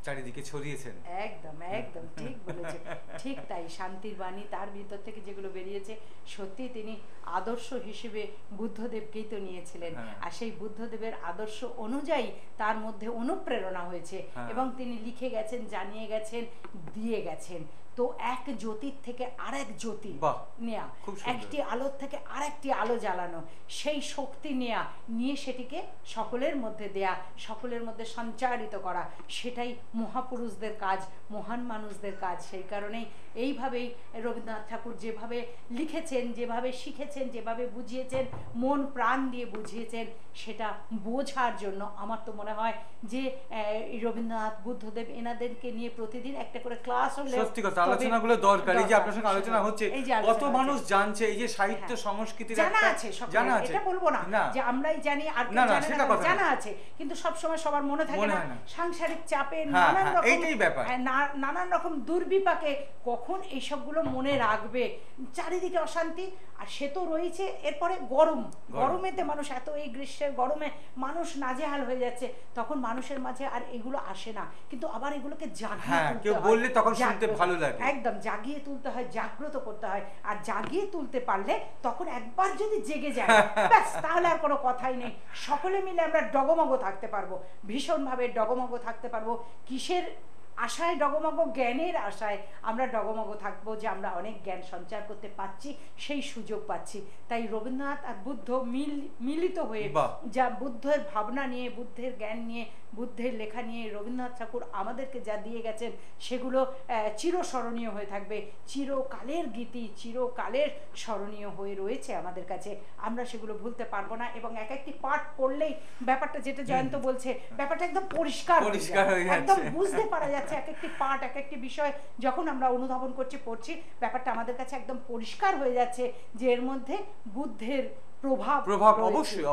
S1: চারিদিকে ছড়িয়েছেন।
S2: একদম একদম ঠিক বলেছে, ঠিক তাই। শান্তির বাণী তার ভিতর থেকে যেগুলো বেরিয়েছে, সত্যি তিনি আদর্শ হিসেবে বুদ্ধদেবকেই তো নিয়েছিলেন।
S1: হ্যাঁ।
S2: আর সেই বুদ্ধদেবের আদর্শ অনুযায়ী তার মধ্যে অনুপ্রেরণা হয়েছে,
S1: হ্যাঁ।
S2: এবং তিনি লিখে গেছেন, জানিয়ে গেছেন, দিয়ে গেছেন। তো এক জ্যোতির থেকে আরেক জ্যোতি
S1: বাহ,
S2: নেয়া,
S1: খুব সুন্দর।
S2: একটি আলোর থেকে আরেকটি আলো জ্বালানো, সেই শক্তি নেয়া, নিয়ে সেটিকে সকলের মধ্যে দেয়া, সকলের মধ্যে সঞ্চারিত করা, সেটাই মহাপুরুষদের কাজ, মহান মানুষদের কাজ। সেই কারণেই এইভাবেই রবীন্দ্রনাথ ঠাকুর যেভাবে লিখেছেন, যেভাবে শিখেছেন, যেভাবে বুঝিয়েছেন, মন প্রাণ দিয়ে বুঝিয়েছেন, সেটা বোঝার জন্য আমার তো মনে হয় যে রবীন্দ্রনাথ, বুদ্ধদেব, এনাদেরকে নিয়ে প্রতিদিন একটা করে ক্লাস হলে,
S1: সত্যি কথা, আলোচনাগুলো দরকার। এই যে আপনার সঙ্গে আলোচনা হচ্ছে,
S2: এই যে
S1: কত
S2: আলোচনা
S1: মানুষ
S2: হচ্ছে।
S1: জানছে এই যে সাহিত্য
S2: হ্যাঁ।
S1: সংস্কৃতির
S2: জানা
S1: একটা
S2: আছে সকলের,
S1: জানা আছে,
S2: এটা বলবো না
S1: না
S2: যে আমরাই জানি আর কেউ
S1: না,
S2: জানে
S1: সেটা
S2: না,
S1: কথা না।
S2: জানা আছে, কিন্তু সব সময় সবার মনে থাকে
S1: মনে
S2: না।
S1: হয় না।
S2: সাংসারিক চাপে
S1: হ্যাঁ,
S2: নানান
S1: হ্যাঁ,
S2: রকম,
S1: এইটাই ব্যাপার।
S2: নানান রকম দুর্বিপাকে কখন এইসবগুলো মনে রাখবে, চারিদিকে অশান্তি, আর সে তো রয়েছে। এরপরে গরমেতে মানুষ এত, এই গ্রীষ্মের গরমে মানুষ নাজেহাল হয়ে যাচ্ছে, তখন মানুষের মাঝে আর এগুলো আসে না, কিন্তু আবার এগুলোকে জাগিয়ে
S1: হ্যাঁ,
S2: তুলতে
S1: কেউ
S2: হয়,
S1: বললে তখন শুনতে
S2: জাগ্রত,
S1: ভালো লাগে।
S2: একদম জাগিয়ে তুলতে হয়, জাগ্রত করতে হয়। আর জাগিয়ে তুলতে পারলে তখন একবার যদি জেগে যায়, ব্যাস, তাহলে আর কোনো কথাই নেই। সকলে মিলে আমরা ডগমগ থাকতে পারবো, ভীষণভাবে ডগমগ থাকতে পারবো। কিসের আশায় ডগমগ? জ্ঞানের আশায় আমরা ডগমগ থাকবো, যে আমরা অনেক জ্ঞান সঞ্চার করতে পারছি, সেই সুযোগ পাচ্ছি। তাই রবীন্দ্রনাথ আর বুদ্ধ মিলিত হয়ে, যা বুদ্ধের ভাবনা নিয়ে, বুদ্ধের জ্ঞান নিয়ে, বুদ্ধের লেখা নিয়ে রবীন্দ্রনাথ ঠাকুর আমাদেরকে যা দিয়ে গেছেন, সেগুলো চিরস্মরণীয় হয়ে থাকবে, চিরকালের গীতি, চিরকালের স্মরণীয় হয়ে রয়েছে আমাদের কাছে। আমরা সেগুলো ভুলতে পারবো না, এবং এক একটি পাঠ পড়লেই ব্যাপারটা, যেটা জয়ন্ত বলছে, ব্যাপারটা একদম পরিষ্কার হয়ে যাচ্ছে, একদম বুঝতে পারা যাচ্ছে। এক একটি পাঠ, এক একটি বিষয় যখন আমরা অনুধাবন করছি, পড়ছি, ব্যাপারটা আমাদের কাছে একদম পরিষ্কার হয়ে যাচ্ছে যে এর মধ্যে বুদ্ধের প্রভাব
S1: অবশ্যই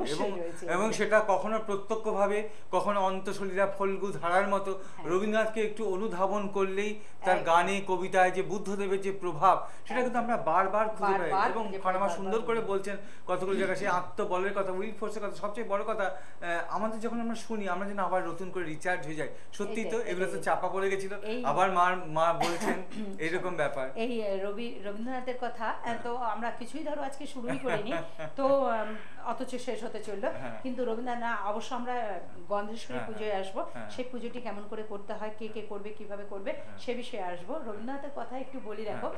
S1: এবং সেটা কখনো প্রত্যক্ষভাবে, কখনো অন্তঃসলীলা ফল্গু ধারার মতো রবীন্দ্রনাথকে একটু অনুধাবন করলেই তার গানে, কবিতায় যে বুদ্ধদেবের যে প্রভাব, সেটা কিন্তু আমরা বারবার খুঁজে পাই। এবং খানামা সুন্দর করে বলছেন কতগুলো জায়গায়, সেই আত্মবলের কথা, উইল ফোর্সের কথা, সবচেয়ে বড় কথা আমাদের যখন আমরা শুনি, আমরা যেন আবার নতুন করে রিচার্জ হয়ে যাই। সত্যি তো, এগুলো তো চাপা পড়ে গেছিল, আবার মা বলছেন, এইরকম ব্যাপার।
S2: এই রবীন্দ্রনাথের কথা তো আমরা কিছুই ধরো আজকে শুরুই করিনি, তো অথচ শেষ হতে চললো। কিন্তু রবীন্দ্রনাথ, অবশ্য আমরা গন্ধেশ্বরী পুজোয় আসবো, সেই পুজোটি কেমন করে করতে হয়, কে কে করবে, কিভাবে করবে, সে বিষয়ে আসবো। রবীন্দ্রনাথের কথা একটু বলি। দেখো,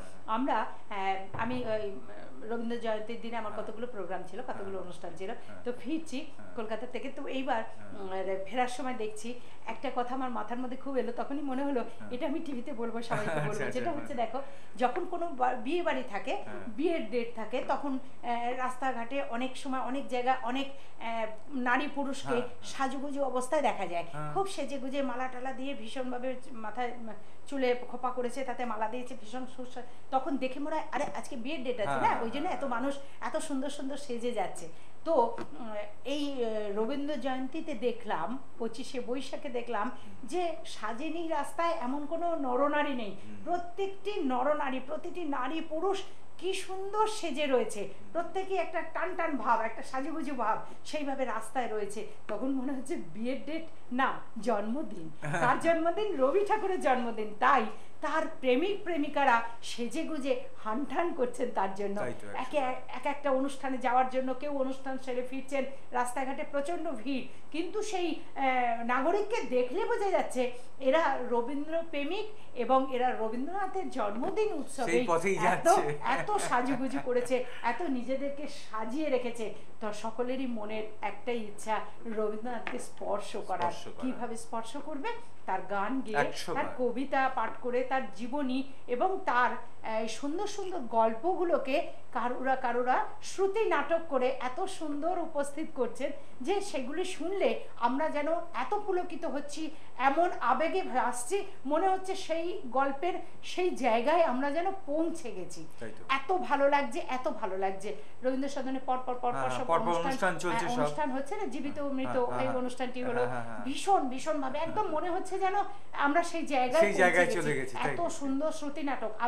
S2: আমি রবীন্দ্র জয়ন্তীর দিনে আমার কতগুলো প্রোগ্রাম ছিল, কতগুলো অনুষ্ঠান ছিল, তো ফিরছি কলকাতা থেকে। তো এইবার ফেরার সময় দেখছি একটা কথা আমার মাথার মধ্যে খুব এলো, তখনই মনে হলো এটা আমি টিভিতে বলবো, সবাইকে বলবো। যেটা হচ্ছে, দেখো, যখন কোনো বিয়ে বাড়ি থাকে, বিয়ের ডেট থাকে, তখন রাস্তাঘাটে অনেক সময়, অনেক জায়গায়, অনেক নারী পুরুষকে সাজুগুজু অবস্থায় দেখা যায়, খুব সেজে গুজে, মালা টালা দিয়ে, ভীষণভাবে মাথায় চুলে খোপা করেছে, তাতে মালা দিয়েছে, ভীষণ সুস্বাদ। তখন দেখে মনে হয়, আরে আজকে বিয়ের ডেট আছে না, ওই জন্য এত মানুষ এত সুন্দর সুন্দর সেজে যাচ্ছে। তো এই রবীন্দ্র জয়ন্তীতে দেখলাম, 25শে বৈশাখে দেখলাম যে সাজেনি রাস্তায় এমন কোনো নরনারী নেই, প্রত্যেকটি নরনারী, প্রতিটি নারী পুরুষ কি সুন্দর সেজে রয়েছে, প্রত্যেকেই একটা টান টান ভাব, একটা সাজুগুজু ভাব, সেইভাবে রাস্তায় রয়েছে। তখন মনে হচ্ছে বিয়ের ডেট না, জন্মদিন। তার জন্মদিন, রবি ঠাকুরের জন্মদিন, তাই তার প্রেমিক প্রেমিকারা সেজে গুজে হানঠান করছেন তার জন্য, এক একটা অনুষ্ঠানে যাওয়ার জন্য। কেউ অনুষ্ঠান সেরে ফিরছেন, রাস্তাঘাটে প্রচন্ড ভিড়, কিন্তু সেই নাগরিককে দেখলে বোঝা যাচ্ছে এরা রবীন্দ্র প্রেমিক, এবং এরা রবীন্দ্রনাথের জন্মদিন উৎসবে এত সাজুগুজু করেছে, এত নিজেদেরকে সাজিয়ে রেখেছে। তো সকলেরই মনের একটাই ইচ্ছা, রবীন্দ্রনাথকে স্পর্শ করা। কিভাবে স্পর্শ করবে? তার গান গেয়ে, তার কবিতা পাঠ করে, তার জীবনী এবং তার সুন্দর সুন্দর গল্পগুলোকে কারুরা শ্রুতি নাটক করে এত সুন্দর উপস্থিত করছেন যে সেগুলি শুনলে আমরা যেন এত পুলকিত হচ্ছি, এমন আবেগে ভাসছি, মনে হচ্ছে সেই গল্পের সেই জায়গায় আমরা যেন পৌঁছে গেছি। এত ভালো লাগছে, এত ভালো লাগছে। রবীন্দ্র সদনে পর সব অনুষ্ঠান হচ্ছে না, জীবিত মৃত, এই অনুষ্ঠানটি হলো ভীষণ ভাবে, একদম মনে হচ্ছে যেন আমরা সেই জায়গায় চলে গেছি। এত সুন্দর শ্রুতি নাটক। আমি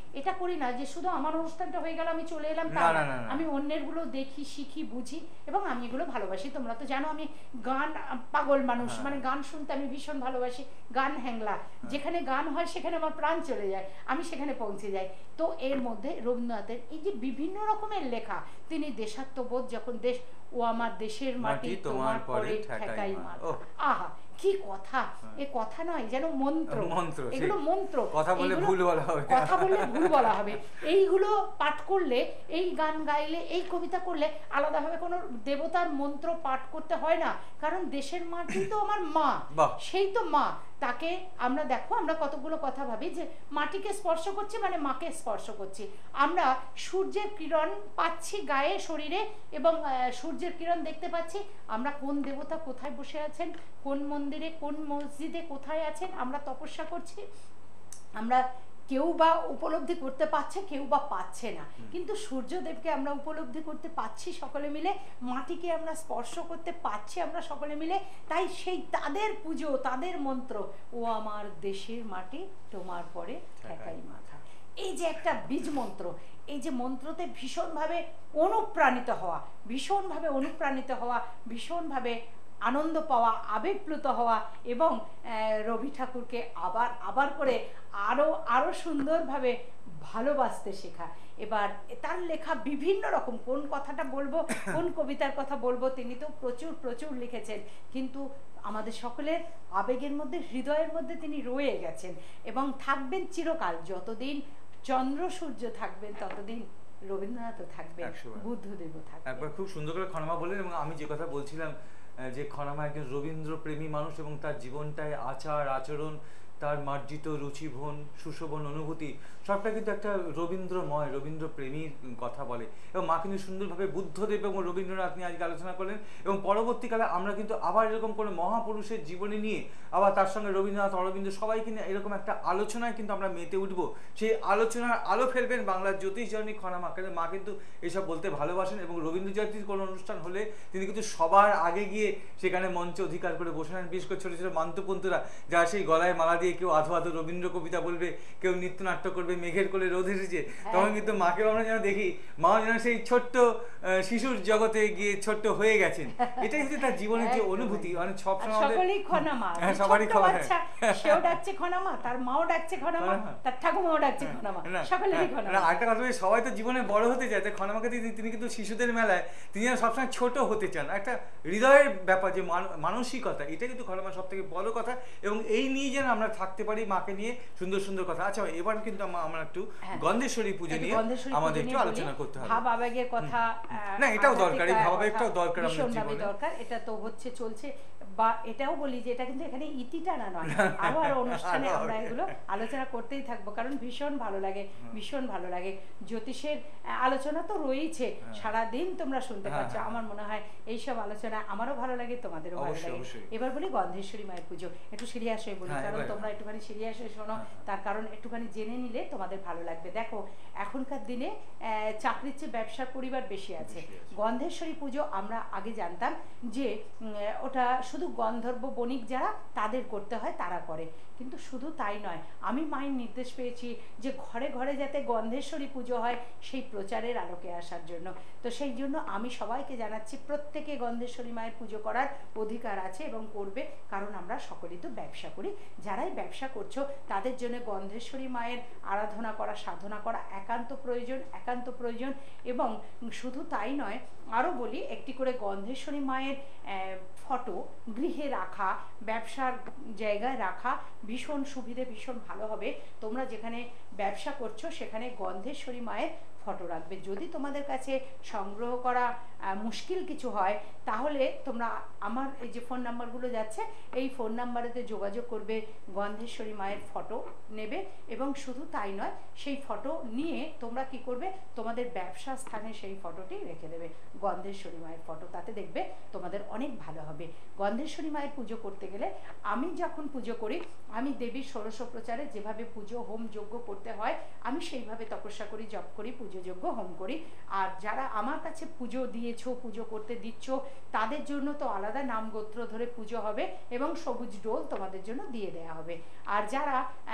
S2: এটা করি না যে শুধু আমার অনুষ্ঠানটা হয়ে গেল আমি চলে এলাম, তা
S1: না,
S2: না।
S1: না, না, না।
S2: আমি অন্যের গুলো দেখি, শিখি, বুঝি এবং আমি এগুলো ভালোবাসি। তোমরা তো জানো আমি গান পাগল মানুষ,
S1: হ্যাঁ।
S2: মানে গান শুনতে আমি ভীষণ ভালোবাসি, গান হ্যাংলা। যেখানে গান হয় সেখানে আমার প্রাণ চলে যায়, আমি সেখানে পৌঁছে যাই। তো এর মধ্যে রবীন্দ্রনাথের এই যে বিভিন্ন রকমের লেখা, তিনি দেশাত্মবোধ, যখন দেশ ও আমার দেশের মাটি তোমার পরে ঠেকাই মাথা,
S1: ওহ!
S2: আহা কি কথা! এ কথা নয়, যেন মন্ত্র।
S1: মন্ত্র,
S2: এগুলো
S1: ঠিক।
S2: মন্ত্র।
S1: কথা বললে
S2: এইগুলো-
S1: ভুল বলা হবে।
S2: কথা বললে ভুল বলা হবে। এইগুলো পাঠ করলে, এই গান গাইলে, এই কবিতা করলে আলাদাভাবে কোনো দেবতার মন্ত্র পাঠ করতে হয় না, কারণ দেশের মাটি তো আমার মা,
S1: বাহ!
S2: সেই তো মা। তাকে আমরা দেখো, আমরা কতগুলো কথা ভাবি যে মাটিকে স্পর্শ করছি মানে মাকে স্পর্শ করছি। আমরা সূর্যের কিরণ পাচ্ছি গায়ে, শরীরে, এবং সূর্যের কিরণ দেখতে পাচ্ছি। আমরা কোন দেবতা কোথায় বসে আছেন, কোন মন্দিরে, কোন মসজিদে কোথায় আছেন, আমরা তপস্যা করছি। আমরা কেউ বা উপলব্ধি করতে পারছে, কেউ বা পাচ্ছে না, কিন্তু সূর্যদেবকে আমরা উপলব্ধি করতে পাচ্ছি সকলে মিলে, মাটিকে আমরা স্পর্শ করতে পারছি আমরা সকলে মিলে। তাই সেই তাদের পুজো, তাদের মন্ত্র, ও আমার দেশের মাটি তোমার পরে ঠেকাই মাথা, এই যে একটা বীজ মন্ত্র, এই যে মন্ত্রতে ভীষণভাবে অনুপ্রাণিত হওয়া, ভীষণভাবে অনুপ্রাণিত হওয়া, ভীষণভাবে আনন্দ পাওয়া, আবেগপ্লুত হওয়া, এবং রবি ঠাকুরকে আবার আবার করে আরো আরো সুন্দরভাবে ভালোবাসতে শেখা। এবার তার লেখা বিভিন্ন রকম, কোন কথাটা বলবো, কোন কবিতার কথা বলবো, তিনি তো প্রচুর প্রচুর লিখেছেন, কিন্তু আমাদের সকলের আবেগের মধ্যে, হৃদয়ের মধ্যে তিনি রয়ে গেছেন এবং থাকবেন চিরকাল। যতদিন চন্দ্র সূর্য থাকবেন ততদিন রবীন্দ্রনাথও থাকবেন,
S1: 100
S2: বুদ্ধদেবও থাকবেন।
S1: একবার খুব সুন্দর করে খনামা বললেন, এবং আমি যে কথা বলছিলাম যে খনামা একজন রবীন্দ্র প্রেমী মানুষ, এবং তার জীবনটায় আচার আচরণ, তার মার্জিত রুচিভন, সুশোভন অনুভূতি, সবটা কিন্তু একটা রবীন্দ্রময়, রবীন্দ্র প্রেমীর কথা বলে। এবং মা কিন্তু সুন্দরভাবে বুদ্ধদেব এবং রবীন্দ্রনাথ নিয়ে আজকে আলোচনা করলেন, এবং পরবর্তীকালে আমরা কিন্তু আবার এরকম কোনো মহাপুরুষের জীবনী নিয়ে, আবার তার সঙ্গে রবীন্দ্রনাথ, অরবিন্দ সবাইকে নিয়ে এরকম একটা আলোচনায় কিন্তু আমরা মেতে উঠবো। সেই আলোচনার আলো ফেলবেন বাংলার জ্যোতিষ জননী খনামা। কারণ মা কিন্তু এসব বলতে ভালোবাসেন, এবং রবীন্দ্র জয়ন্তীর কোনো অনুষ্ঠান হলে তিনি কিন্তু সবার আগে গিয়ে সেখানে মঞ্চে অধিকার করে বসে নেন। বিশেষ করে ছোটো ছোটো মান্তপন্তুরা, যারা সেই গলায় মালা দিয়ে কেউ আধো আধো রবীন্দ্র কবিতা বলবে, কেউ নৃত্যনাট্য করবে, মেঘের কোলে রোদ এসেছে, তখন কিন্তু মাকে আমরা যেন দেখি, মা যেন সেই ছোট্ট শিশুর জগতে গিয়ে ছোট্ট হয়ে গেছেন। এটাই হচ্ছে তার জীবনের যে অনুভূতি, মানে সবসময়
S2: সকলেই খনামা,
S1: সবারই খবর,
S2: সেও ডাকছে খনামা, তার মাও ডাকছে খনামা, তার ঠাকুমাও ডাকছে খনামা, সকলেরই খনামা।
S1: আরেকটা কথা, সবাই তো জীবনে বড় হতে চায়, তাই খনামাকে তিনি কিন্তু শিশুদের মেলায় তিনি যেন সবসময় ছোট হতে চান। একটা হৃদয়ের ব্যাপার, যে মানসিকতা, এটা কিন্তু খনামার সব থেকে বড় কথা, এবং এই নিয়ে যেন আমরা থাকতে পারি, মাকে নিয়ে সুন্দর সুন্দর কথা। আচ্ছা, এবার কিন্তু আমরা একটু গন্ধেশ্বরী পুজো নিয়ে আমাদের একটু আলোচনা করতে হবে।
S2: ভাব আবেগের কথা,
S1: না এটাও দরকার, এই ভাব আবেগটাও দরকার আমাদের জীবনে,
S2: দরকার। এটা তো হচ্ছে, চলছে। বা এটাও বলি যে এটা কিন্তু এখানে ইতি টানা নয়, আবার অনুষ্ঠানে আমরা এগুলো আলোচনা করতেই থাকবো, কারণ ভীষণ ভালো লাগে, ভীষণ ভালো লাগে। জ্যোতিষের আলোচনা তো রয়েছে, সারাদিন তোমরা শুনতে পাচ্ছ। আমার মনে হয় এইসব আলোচনা আমারও ভালো লাগে, তোমাদেরও ভালো লাগে। এবার বলি গন্ধেশ্বরী মায়ের পুজো, একটু সিরিয়াস হয়ে বলি, কারণ তোমরা একটুখানি সিরিয়াস হয়ে শোনো, তার কারণ একটুখানি জেনে নিলে তোমাদের ভালো লাগবে। দেখো, এখনকার দিনে চাকরির চেয়ে ব্যবসার পরিবার বেশি আছে। গন্ধেশ্বরী পুজো আমরা আগে জানতাম যে ওটা শুধু গন্ধর্ব বণিক যারা তাদের করতে হয়, তারা করে, কিন্তু শুধু তাই নয়, আমি মায়ের নির্দেশ পেয়েছি যে ঘরে ঘরে যাতে গন্ধেশ্বরী পুজো হয়, সেই প্রচারের আলোকে আসার জন্য। তো সেই জন্য আমি সবাইকে জানাচ্ছি, প্রত্যেকে গন্ধেশ্বরী মায়ের পুজো করার অধিকার আছে এবং করবে, কারণ আমরা সকলেই তো ব্যবসা করি। যারাই ব্যবসা করছো তাদের জন্য গন্ধেশ্বরী মায়ের আরাধনা করা, সাধনা করা একান্ত প্রয়োজন, একান্ত প্রয়োজন। এবং শুধু তাই নয়, আরও বলি, একটি করে গন্ধেশ্বরী মায়ের ফটো গৃহে রাখা, ব্যবসার জায়গায় রাখা ভীষণ সুবিধে, ভীষণ ভালো হবে। তোমরা যেখানে ব্যবসা করছো সেখানে গন্ধেশ্বরী মায়ের ফটো রাখবে। যদি তোমাদের কাছে সংগ্রহ করা মুশকিল কিছু হয়, তাহলে তোমরা আমার এই যে ফোন নাম্বারগুলো যাচ্ছে, এই ফোন নাম্বারেতে যোগাযোগ করবে, গন্ধেশ্বরী মায়ের ফটো নেবে, এবং শুধু তাই নয়, সেই ফটো নিয়ে তোমরা কি করবে, তোমাদের ব্যবসা স্থানে সেই ফটোটি রেখে দেবে, গন্ধেশ্বরী মায়ের ফটো। তাতে দেখবে তোমাদের অনেক ভালো হবে। গন্ধেশ্বরী মায়ের পুজো করতে গেলে, আমি যখন পুজো করি, আমি দেবীর ষোড়শ প্রচারে যেভাবে পুজো হোম যজ্ঞ করতে করতে হয় আমি সেইভাবে তপস্যা করি, জপ করি, পুজোযোগ্য হোম করি। আর যারা আমার কাছে পুজো দিয়েছো, পুজো করতে দিচ্ছ, তাদের জন্য তো আলাদা নাম গোত্র ধরে পুজো হবে এবং সবুজ ডোল তোমাদের জন্য দিয়ে দেওয়া হবে। আর যারা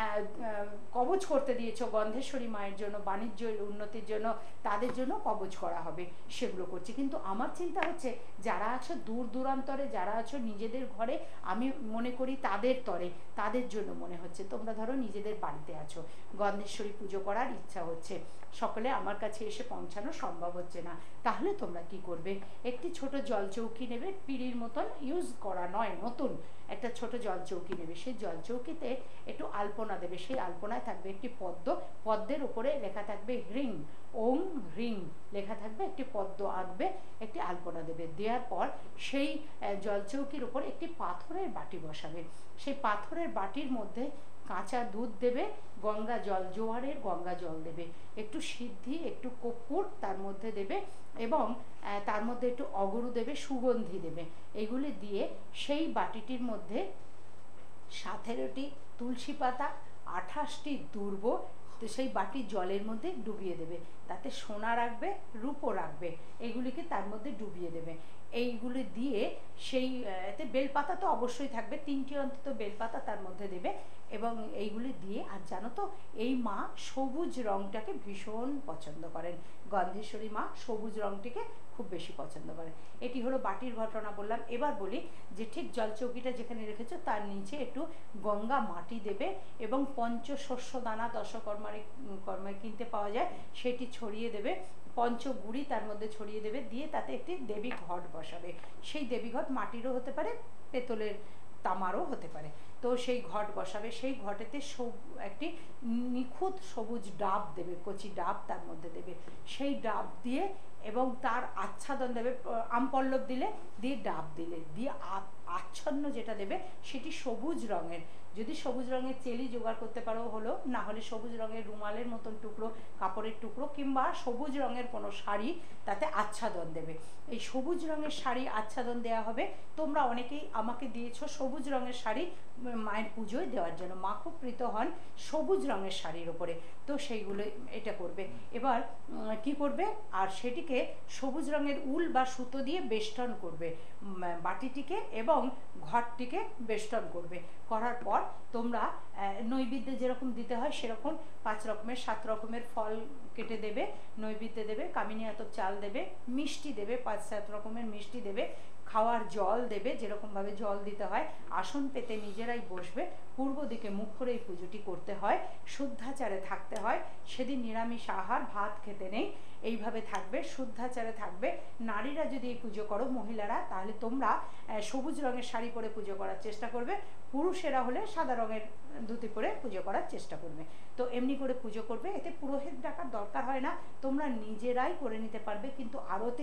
S2: কবচ করতে দিয়েছো গন্ধেশ্বরী মায়ের জন্য, বাণিজ্য উন্নতির জন্য, তাদের জন্য কবচ করা হবে, সেগুলো করছি। কিন্তু আমার চিন্তা হচ্ছে যারা আছো দূর দূরান্তরে, যারা আছো নিজেদের ঘরে, আমি মনে করি তাদের তরে, তাদের জন্য মনে হচ্ছে। তোমরা ধরো নিজেদের বাড়িতে আছো, গন্ধেশ্বরী পুজো করার ইচ্ছা হচ্ছে, সকলে আমার কাছে এসে পৌঁছানো সম্ভব হচ্ছে না, তাহলে তোমরা কি করবে, একটি ছোট জল চৌকি নেবে, পিঁড়ির মতন, ইউজ করা নয়, নতুন একটা ছোট জল চৌকি নেবে। সেই জল চৌকিতে একটু আলপনা দেবে, সেই আলপনায় থাকবে একটি পদ্ম, পদ্মের উপরে লেখা থাকবে হ্রিং, ওং হ্রিং লেখা থাকবে, একটি পদ্ম আঁকবে, একটি আলপনা দেবে। দেওয়ার পর সেই জলচৌকির উপর একটি পাথরের বাটি বসাবে, সেই পাথরের বাটির মধ্যে কাঁচা দুধ দেবে, গঙ্গা জল, জোয়ারের গঙ্গা জল দেবে, একটু সিদ্ধি, একটু কর্পূর তার মধ্যে দেবে এবং তার মধ্যে একটু অগরু দেবে, সুগন্ধি দেবে। এগুলি দিয়ে সেই বাটিটির মধ্যে 17টি তুলসী পাতা, 28টি দুর্ব, তো সেই বাটি জলের মধ্যে ডুবিয়ে দেবে, তাতে সোনা রাখবে, রূপো রাখবে, এগুলিকে তার মধ্যে ডুবিয়ে দেবে। এইগুলি দিয়ে সেই এতে বেলপাতা তো অবশ্যই থাকবে, 3টি অন্তত বেলপাতা তার মধ্যে দেবে এবং এইগুলি দিয়ে, আর জানো তো এই মা সবুজ রংটাকে ভীষণ পছন্দ করেন, গন্ধেশ্বরী মা সবুজ রংটিকে খুব বেশি পছন্দ করেন। এটি হলো বাটির ঘটনা বললাম। এবার বলি যে ঠিক জলচৌকিটা যেখানে রেখেছো তার নিচে একটু গঙ্গা মাটি দেবে এবং পঞ্চশস্য দানা দশকর্মায় কিনতে পাওয়া যায়, সেটি ছড়িয়ে দেবে, পঞ্চগুড়ি তার মধ্যে ছড়িয়ে দেবে, দিয়ে তাতে একটি দেবী ঘট বসাবে। সেই দেবী ঘট মাটিরও হতে পারে, পেতলের তামারও হতে পারে। তো সেই ঘট বসাবে, সেই ঘটেতে একটি নিখুঁত সবুজ ডাব দেবে, কচি ডাব তার মধ্যে দেবে, সেই ডাব দিয়ে এবং তার আচ্ছাদন দেবে, আমপল্লব দিলে, দিয়ে ডাব দিলে, দিয়ে আচ্ছন্ন যেটা দেবে সেটি সবুজ রঙের, যদি সবুজ রঙের চেলি জোগাড় করতে পারো হলো, না হলে সবুজ রঙের রুমালের মতন টুকরো, কাপড়ের টুকরো, কিংবা সবুজ রঙের কোনো শাড়ি তাতে আচ্ছাদন দেবে। এই সবুজ রঙের শাড়ি আচ্ছাদন দেওয়া হবে। তোমরা অনেকেই আমাকে দিয়েছো সবুজ রঙের শাড়ি মায়ের পুজোয় দেওয়ার জন্য, মা খুব প্রীত হন সবুজ রঙের শাড়ির ওপরে, তো সেইগুলো এটা করবে। এবার কি করবে, আর সেটিকে সবুজ রঙের উল বা সুতো দিয়ে বেষ্টন করবে, বাটিটিকে এবং ঘরটিকে বেষ্টন করবে। করার পর তোমরা নৈবেদ্যে যেরকম দিতে হয় সেরকম 5 রকমের 7 রকমের ফল কেটে দেবে, নৈবেদ্যে দেবে, কামিনী আতপ চাল দেবে, মিষ্টি দেবে, 5-7 রকমের মিষ্টি দেবে, খাওয়ার জল দেবে, যেরকমভাবে জল দিতে হয়, আসন পেতে নিজেরাই বসবে, পূর্ব দিকে মুখ করে এই পুজোটি করতে হয়, শুদ্ধাচারে থাকতে হয়, সেদিন নিরামিষ আহার, ভাত খেতে নেই, এইভাবে থাকবে, শুদ্ধাচারে থাকবে। নারীরা যদি এই পুজো করো, মহিলারা, তাহলে তোমরা সবুজ রঙের শাড়ি পরে পুজো করার চেষ্টা করবে, পুরুষেরা হলে সাদা রঙের ধুতি পরে পুজো করার চেষ্টা করবে। তো এমনি করে পুজো করবে, এতে পুরোহিত ডাকার দরকার হয় না, তোমরা নিজেরাই করে নিতে পারবে। কিন্তু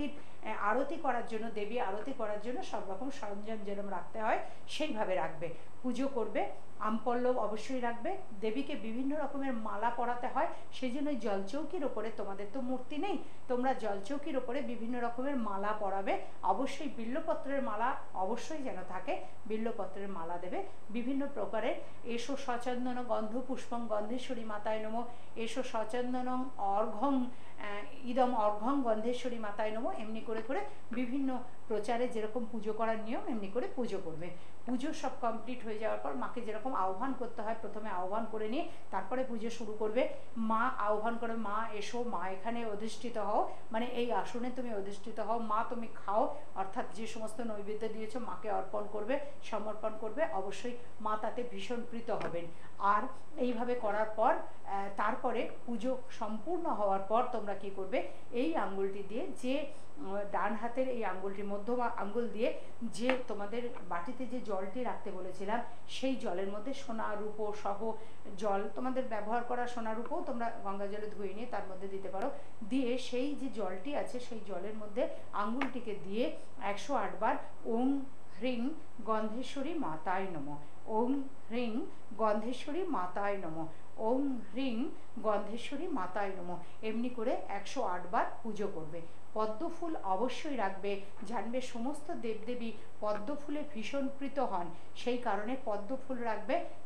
S2: আরতি করার জন্য, দেবী আরতি করার জন্য সব রকম সরঞ্জাম যেরকম রাখতে হয় সেইভাবে রাখবে। পুজো করবে, আমপল্লব অবশ্যই রাখবে, দেবীকে বিভিন্ন রকমের মালা পরাতে হয়, সেই জন্য জলচৌকির ওপরে, তোমাদের তো মূর্তি নেই, তোমরা জলচৌকির ওপরে বিভিন্ন রকমের মালা পরাবে, অবশ্যই বিল্লপত্রের মালা অবশ্যই যেন থাকে, বিল্লপত্রের মালা দেবে, বিভিন্ন প্রকারের। এসো সচন্দন গন্ধ পুষ্পং গন্ধেশ্বরী মাতায় নমঃ, এসো সচন্দনং অর্ঘং ইদম অর্ঘং গন্ধেশ্বরী মাতায় নমঃ, এমনি করে করে বিভিন্ন প্রচারে যেরকম পুজো করার নিয়ম এমনি করে পুজো করবে। পুজো সব কমপ্লিট হয়ে যাওয়ার পর মাকে যেরকম আহ্বান করতে হয়, প্রথমে আহ্বান করে নিয়ে তারপরে পুজো শুরু করবে। মা আহ্বান করে, মা এসো, মা এখানে অধিষ্ঠিত হও, মানে এই আসনে তুমি অধিষ্ঠিত হও, মা তুমি খাও, অর্থাৎ যে সমস্ত নৈবেদ্য দিয়েছো মাকে অর্পণ করবে, সমর্পণ করবে, অবশ্যই মা তাতে ভীষণ প্রীত হবেন। আর এইভাবে করার পর তারপরে পুজো সম্পূর্ণ হওয়ার পর তোমরা কি করবে, এই আঙ্গুলটি দিয়ে, যে ডান হাতের এই আঙ্গুলটি, মধ্যম আঙ্গুল দিয়ে যে তোমাদের বাটিতে যে জলটি রাখতে বলেছিলাম, সেই জলের মধ্যে সোনা রূপো সহ জল, তোমাদের ব্যবহার করা সোনা রূপো তোমরা গঙ্গা জলে ধুয়ে নিয়ে তার মধ্যে দিতে পারো, দিয়ে সেই যে জলটি আছে সেই জলের মধ্যে আঙ্গুলটিকে দিয়ে 108 বার ওং হ্রিং গন্ধেশ্বরী মাতায় নমঃ, ওং হ্রিং গন্ধেশ্বরী মাতায় নমঃ, ওং হ্রিং গন্ধেশ্বরী মাতায় নমঃ, এমনি করে 108 বার পুজো করবে। পদ্মফুল অবশ্যই রাখবে, জানবে সমস্ত দেবদেবী পদ্মফুলে ভীষণ প্রীত হন, সেই কারণে পদ্মফুল রাখবে।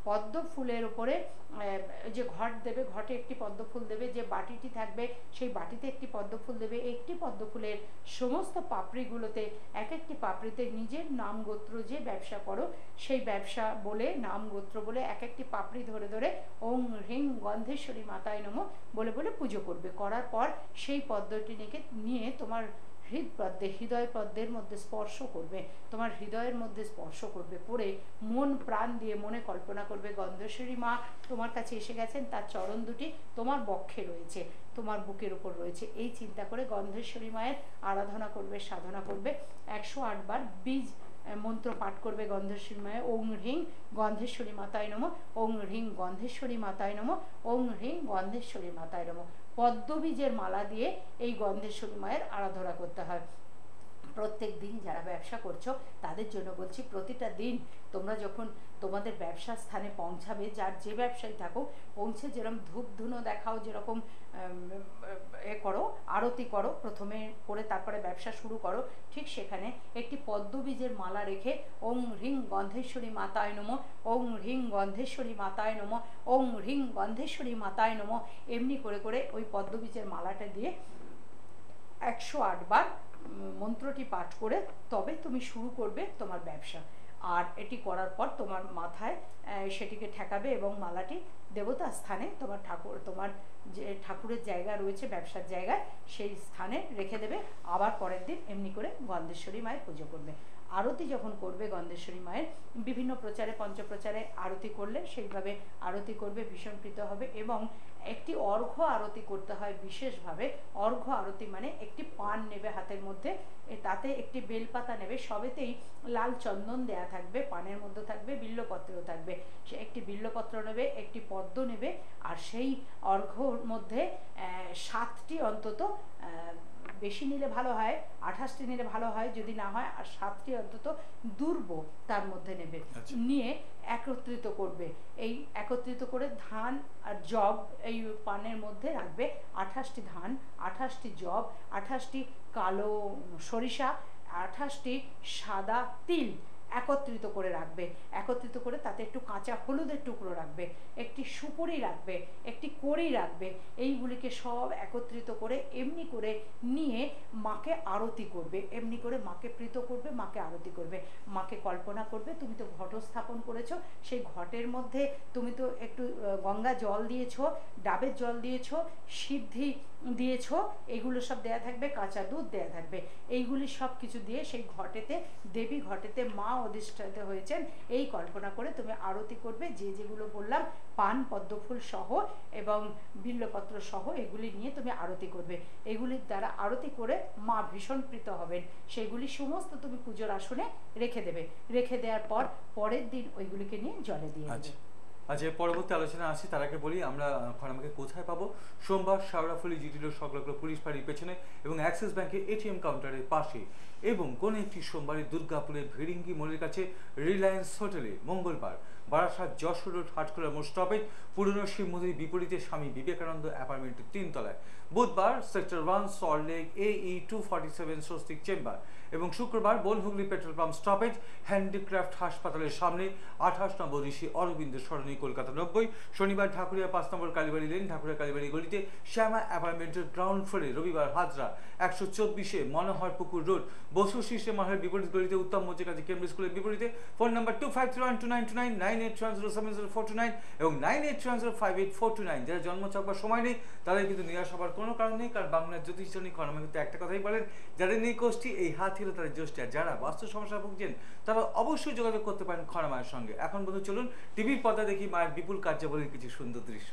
S2: পদ্ম ফুলের উপরে যে ঘট দেবে, ঘটে একটি পদ্ম ফুল দেবে, যে বাটিটি থাকবে সেই বাটিতে একটি পদ্ম ফুল দেবে। একটি পদ্ম ফুলের সমস্ত পাপড়িগুলোতে এক একটি পাপড়িতে নিজের নাম গোত্র, যে ব্যবসা করো সেই ব্যবসা বলে, নাম গোত্র বলে এক একটি পাপড়ি ধরে ধরে ওং হ্রিং গন্ধেশ্বরী মাতায় নমঃ বলে বলে পুজো করবে। করার পর সেই পদ্মটি নিয়ে তোমার হৃদপদ্মে, হৃদয় পদ্মের মধ্যে স্পর্শ করবে, তোমার হৃদয়ের মধ্যে স্পর্শ করবে, করে মন প্রাণ দিয়ে মনে কল্পনা করবে গন্ধেশ্বরী মা তোমার কাছে এসে গেছেন, তার চরণ দুটি তোমার বক্ষে রয়েছে, তোমার বুকের উপর রয়েছে। এই চিন্তা করে গন্ধেশ্বরী মায়ের আরাধনা করবে, সাধনা করবে। 108 বার বীজ মন্ত্র পাঠ করবে গন্ধেশ্বরী মায়ের, ওং হ্রিং গন্ধেশ্বরী মাতায় নমঃ, ওং হ্রিং গন্ধেশ্বরী মাতায় নমঃ, ওং হ্রিং গন্ধেশ্বরী মাতায় নমঃ। পদ্মবীজের মালা দিয়ে এই গন্ধেশ্বরী মায়ের আরাধনা করতে হয়। প্রত্যেক দিন যারা ব্যবসা করছো তাদের জন্য বলছি, প্রতিটা দিন তোমরা যখন তোমাদের ব্যবসার স্থানে পৌঁছাবে, যার যে ব্যবসায় থাকো, পৌঁছে যেরকম ধূপ ধুনো দেখাও, যেরকম করো, আরতি করো প্রথমে করে তারপরে ব্যবসা শুরু করো, ঠিক সেখানে একটি পদ্মবীজের মালা রেখে ওং হ্রিং গন্ধেশ্বরী মাতায় নমঃ, ওং হ্রিং গন্ধেশ্বরী মাতায় নমঃ, ওং হ্রিং গন্ধেশ্বরী মাতায় নমঃ এমনি করে করে ওই পদ্মবীজের মালাটা দিয়ে 108 বার মন্ত্রটি পাঠ করে তবে তুমি শুরু করবে তোমার ব্যবসা। আর এটি করার পর তোমার মাথায় সেটিকে ঠেকাবে এবং মালাটি দেবতার স্থানে, তোমার তোমার যে ঠাকুরের জায়গা রয়েছে ব্যবসার জায়গায়, সেই স্থানে রেখে দেবে। আবার পরের দিন এমনি করে গন্ধেশ্বরী মায়ের পুজো করবে। আরতি যখন করবে গন্ধেশ্বরী মায়ের, বিভিন্ন প্রচারে পঞ্চপ্রচারে আরতি করলে সেইভাবে আরতি করবে, ভীষণ প্রীত হবে। এবং একটি অর্ঘ্য আরতি করতে হয় বিশেষভাবে। অর্ঘ্য আরতি মানে একটি পান নেবে হাতের মধ্যে, তাতে একটি বেলপাতা নেবে, সবেতেই লাল চন্দন দেয়া থাকবে, পানের মধ্যে থাকবে বিল্লপত্রও থাকবে। সে একটি বিল্লপত্র নেবে, একটি পদ্ম নেবে, আর সেই অর্ঘ্যর মধ্যে 7টি অন্তত, বেশি নিলে ভালো হয়, 28টি নিলে ভালো হয়, যদি না হয় আর 7টি অন্তত দুর্ব তার মধ্যে নেবে, নিয়ে একত্রিত করবে। এই একত্রিত করে ধান আর জব এই পানের মধ্যে রাখবে। 28টি ধান, 28টি জব, 28টি কালো সরিষা, 28টি সাদা তিল একত্রিত করে রাখবে। একত্রিত করে তাতে একটু কাঁচা হলুদের টুকরো রাখবে, একটি সুপুরি রাখবে, একটি কড়ি রাখবে। এইগুলিকে সব একত্রিত করে এমনি করে নিয়ে মাকে আরতি করবে, এমনি করে মাকে প্রীত করবে, মাকে আরতি করবে। মাকে কল্পনা করবে তুমি তো ঘট স্থাপন করেছো, সেই ঘটের মধ্যে তুমি তো একটু গঙ্গা জল দিয়েছো, ডাবের জল দিয়েছো, সিদ্ধি দিয়েছো, এগুলো সব দেয়া থাকবে, কাঁচা দুধ দেয়া থাকবে। এইগুলি সব কিছু দিয়ে সেই ঘটেতে, দেবী ঘটেতে মা অধিষ্ঠিত হয়েছেন এই কল্পনা করে তুমি আরতি করবে। যে যেগুলো বললাম পান পদ্মফুল সহ এবং বিল্লপত্র সহ এগুলি নিয়ে তুমি আরতি করবে। এগুলির দ্বারা আরতি করে মা ভীষণ প্রীত হবেন। সেগুলি সমস্ত তুমি পুজোর আসনে রেখে দেবে। রেখে দেওয়ার পর পরের দিন ওইগুলিকে নিয়ে জলে দিয়ে দেবে।
S1: আচ্ছা, পরবর্তী আলোচনা আসি, তার আগে বলি আমরা খনামাকে কোথায় পাবো। সোমবার শাওড়াফুলি জিটি রোড সংলগ্ন পুলিশ ফাঁড়ির পেছনে এবং অ্যাক্সিস ব্যাংকের এটিএম কাউন্টারের পাশে, এবং কোন একটি সোমবারে দুর্গাপুরের ভিড়িঙ্গি মোড়ের কাছে রিলায়েন্স হোটেলে। মঙ্গলবার বারাসাত যশোর রোড হাটখোলা মোড় স্টপেজ পুরনো শিব মন্দিরের বিপরীতে স্বামী বিবেকানন্দ অ্যাপার্টমেন্টের 3 তলায়। বুধবার sector 1 Salt Lake AE 247 Swastik chamber. এবং শুক্রবার Bonhooghly petrol pump stoppage handicraft হাসপাতালের সামনে 28 নম্বর ঋষি অরবিন্দ সরণি কলকাতা 90। শনিবার ঢাকুরিয়া 5 নম্বর কালীবাড়ি লেন ঢাকুরিয়া কালীবাড়ি গলিতে শ্যামা অ্যাপার্টমেন্টের গ্রাউন্ড ফ্লোরে। রবিবার হাজরা 124 মনোহর পুকুর রোড বসু শীর্ষে মাহের বিপরীত গলিতে উত্তম মঞ্চের কাছে কেন্দ্রীয় স্কুলের বিপরীতে। ফোন নাম্বার 25312929 98107049 এবং 9810584229। যারা জন্মছক বা সময় নেই তাদের কিন্তু নিরাশ হবার কোনো কারণ নেই, কারণ বাংলার জ্যোতিষজনী খনামা কিন্তু একটা কথাই বলেন, যাদের নেই কোষ্ঠী এই হাত হিলো তাদের জ্যোষ্ঠী। আর যারা বাস্তু সমস্যা ভুগছেন তারা অবশ্যই যোগাযোগ করতে পারেন খনামায়ের সঙ্গে। এখন বন্ধু চলুন টিভির পর্দা দেখি মায়ের বিপুল কার্যাবলীর কিছু সুন্দর দৃশ্য।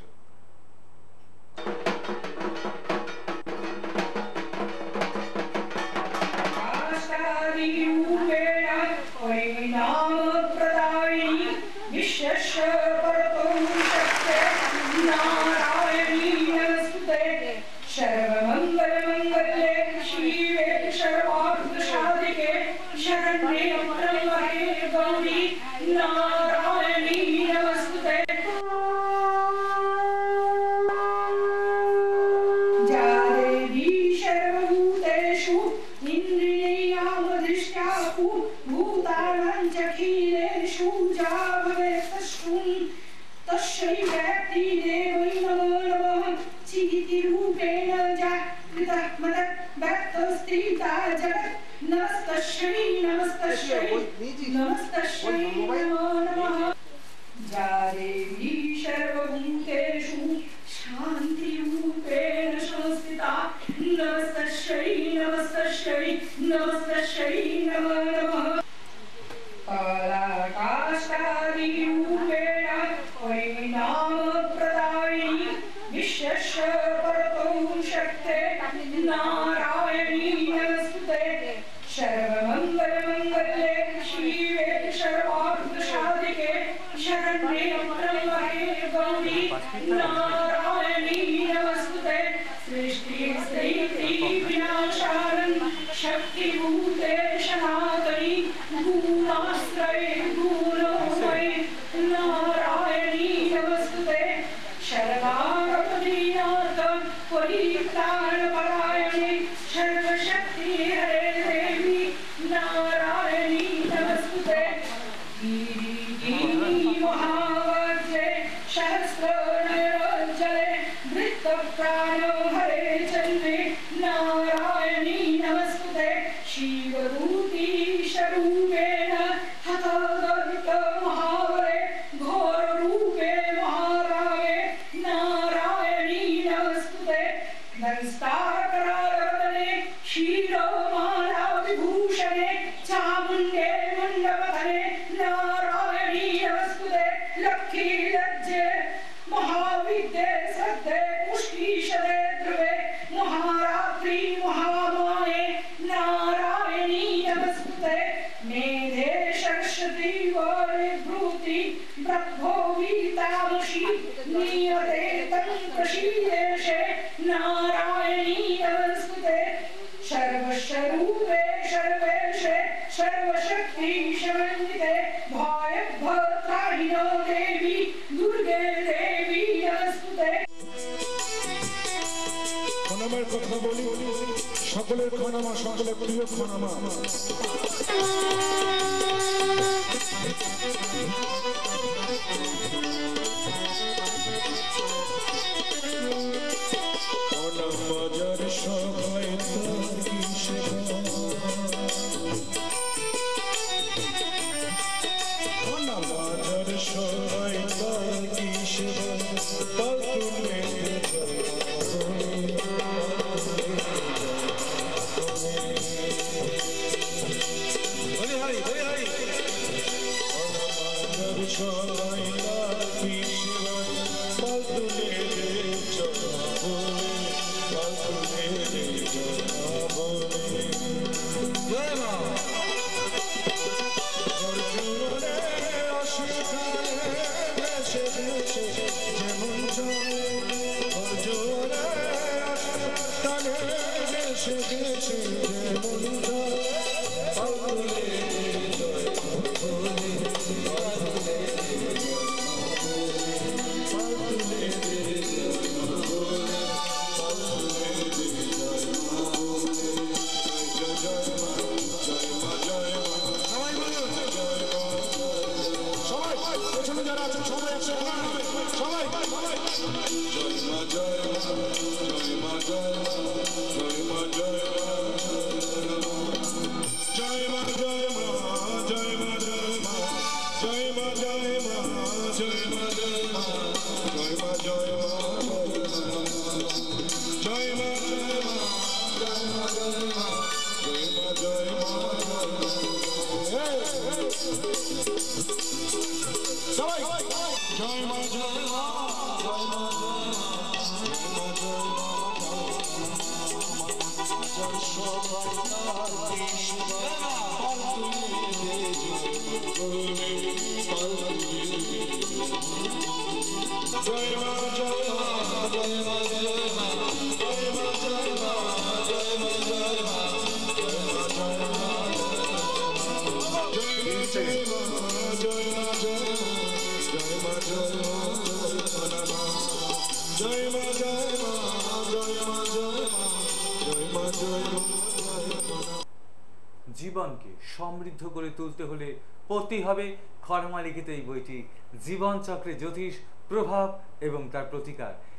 S2: व्यक्तस्थिता जगत् नमस्तश्री नमस्तश्री नमस्तश्री नमो नमः या देवी सर्वभूतेषु शान्तिरूपेण संस्थिता नमस्तश्री नमस्तश्री नमस्तश्री नमो नमः कालाकाशादिरूपेण परिणामप्रदायिनी विश्वस्य परतो शक्ते नारायणी नमस्ते सर्वमङ्गलमङ्गले शिवे सर्वार्थसाधिके शरण्ये त्र्यम्बके गौरी नारायणी नमस्ते सृष्टि विनाशानं शक्तिभूते सनातनी गुणाश्रये गुणोमये नारायणी नमस्ते शरणागतदीनार्थं परित्राणपरायणे सर्वशक्ति हरे देवी नारायणी नमस्ते महावज्रे सहस्रनयनोज्ज्वले वृत्तप्राणो हरे चन्द्रे नारायणी नमस्ते शिवदूती स्वरूपेण हतोदत्त महावरे घोररूपे महारागे नारायणी नमस्ते धनस्तारकरालवदने क्षीरमाला विभूषणे चामुण्डे मण्डपधरे नारायणी नमस्ते लक्ष्मी लज्जे महाविद्ये श्रद्धे पुष्टीशदे ध्रुवे महारात्रि महामाये नारायणी नमस्ते मेधे सरस्वती वरिभृति ब्रह्मोऽवितामसि नियते तन्त्रशीलेशे नारायणी नमस्ते सर्वस्वरूपे सर्वेशे सर्वशक्ति समन्विते भयभत्राहिनो देवी दुर्गे देवी नमस्ते
S3: খনামার কথা বলি সকলের খনামা সকলের প্রিয় খনামা খনামাজার সবাই তার কি সেবা খনামাজার সবাই তার কি সেবা পাতুলে
S1: জীবনকে সমৃদ্ধ করে তুলতে হলে পড়তেই হবে খরমা লিখিত এই বইটি জীবন চক্রে জ্যোতিষ প্রভাব এবং তার প্রতিকার।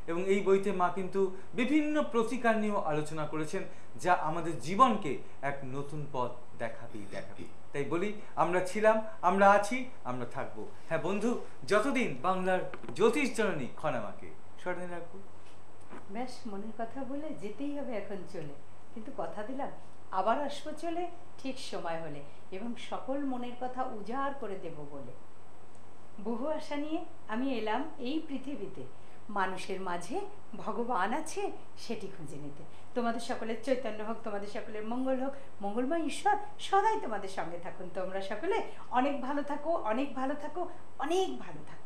S1: এবং এই বইতে মা কিন্তু বিভিন্ন প্রতিকার নিয়েও আলোচনা করেছেন, যা আমাদের জীবনকে এক নতুন পথ দেখাবেই। তাই বলি, আমরা ছিলাম, আমরা আছি, আমরা থাকবো। হ্যাঁ বন্ধু, যতদিন বাংলার জ্যোতিষ জননী খনামাকে স্মরণে রাখবো।
S2: ব্যাস, মনের কথা বলে যেতেই হবে এখন চলে, কিন্তু কথা দিলাম আবার আসবো চলে ঠিক সময় হলে, এবং সকল মনের কথা উজাড় করে দেব বলে। বহু আশা নিয়ে আমি এলাম এই পৃথিবীতে, মানুষের মাঝে ভগবান আছে সেটি খুঁজে নিতে। তোমাদের সকলের চৈতন্য হোক, তোমাদের সকলের মঙ্গল হোক, মঙ্গলময় ঈশ্বর সদাই তোমাদের সঙ্গে থাকুন। তোমরা সকলে অনেক ভালো থাকো, অনেক ভালো থাকো, অনেক ভালো থাকো।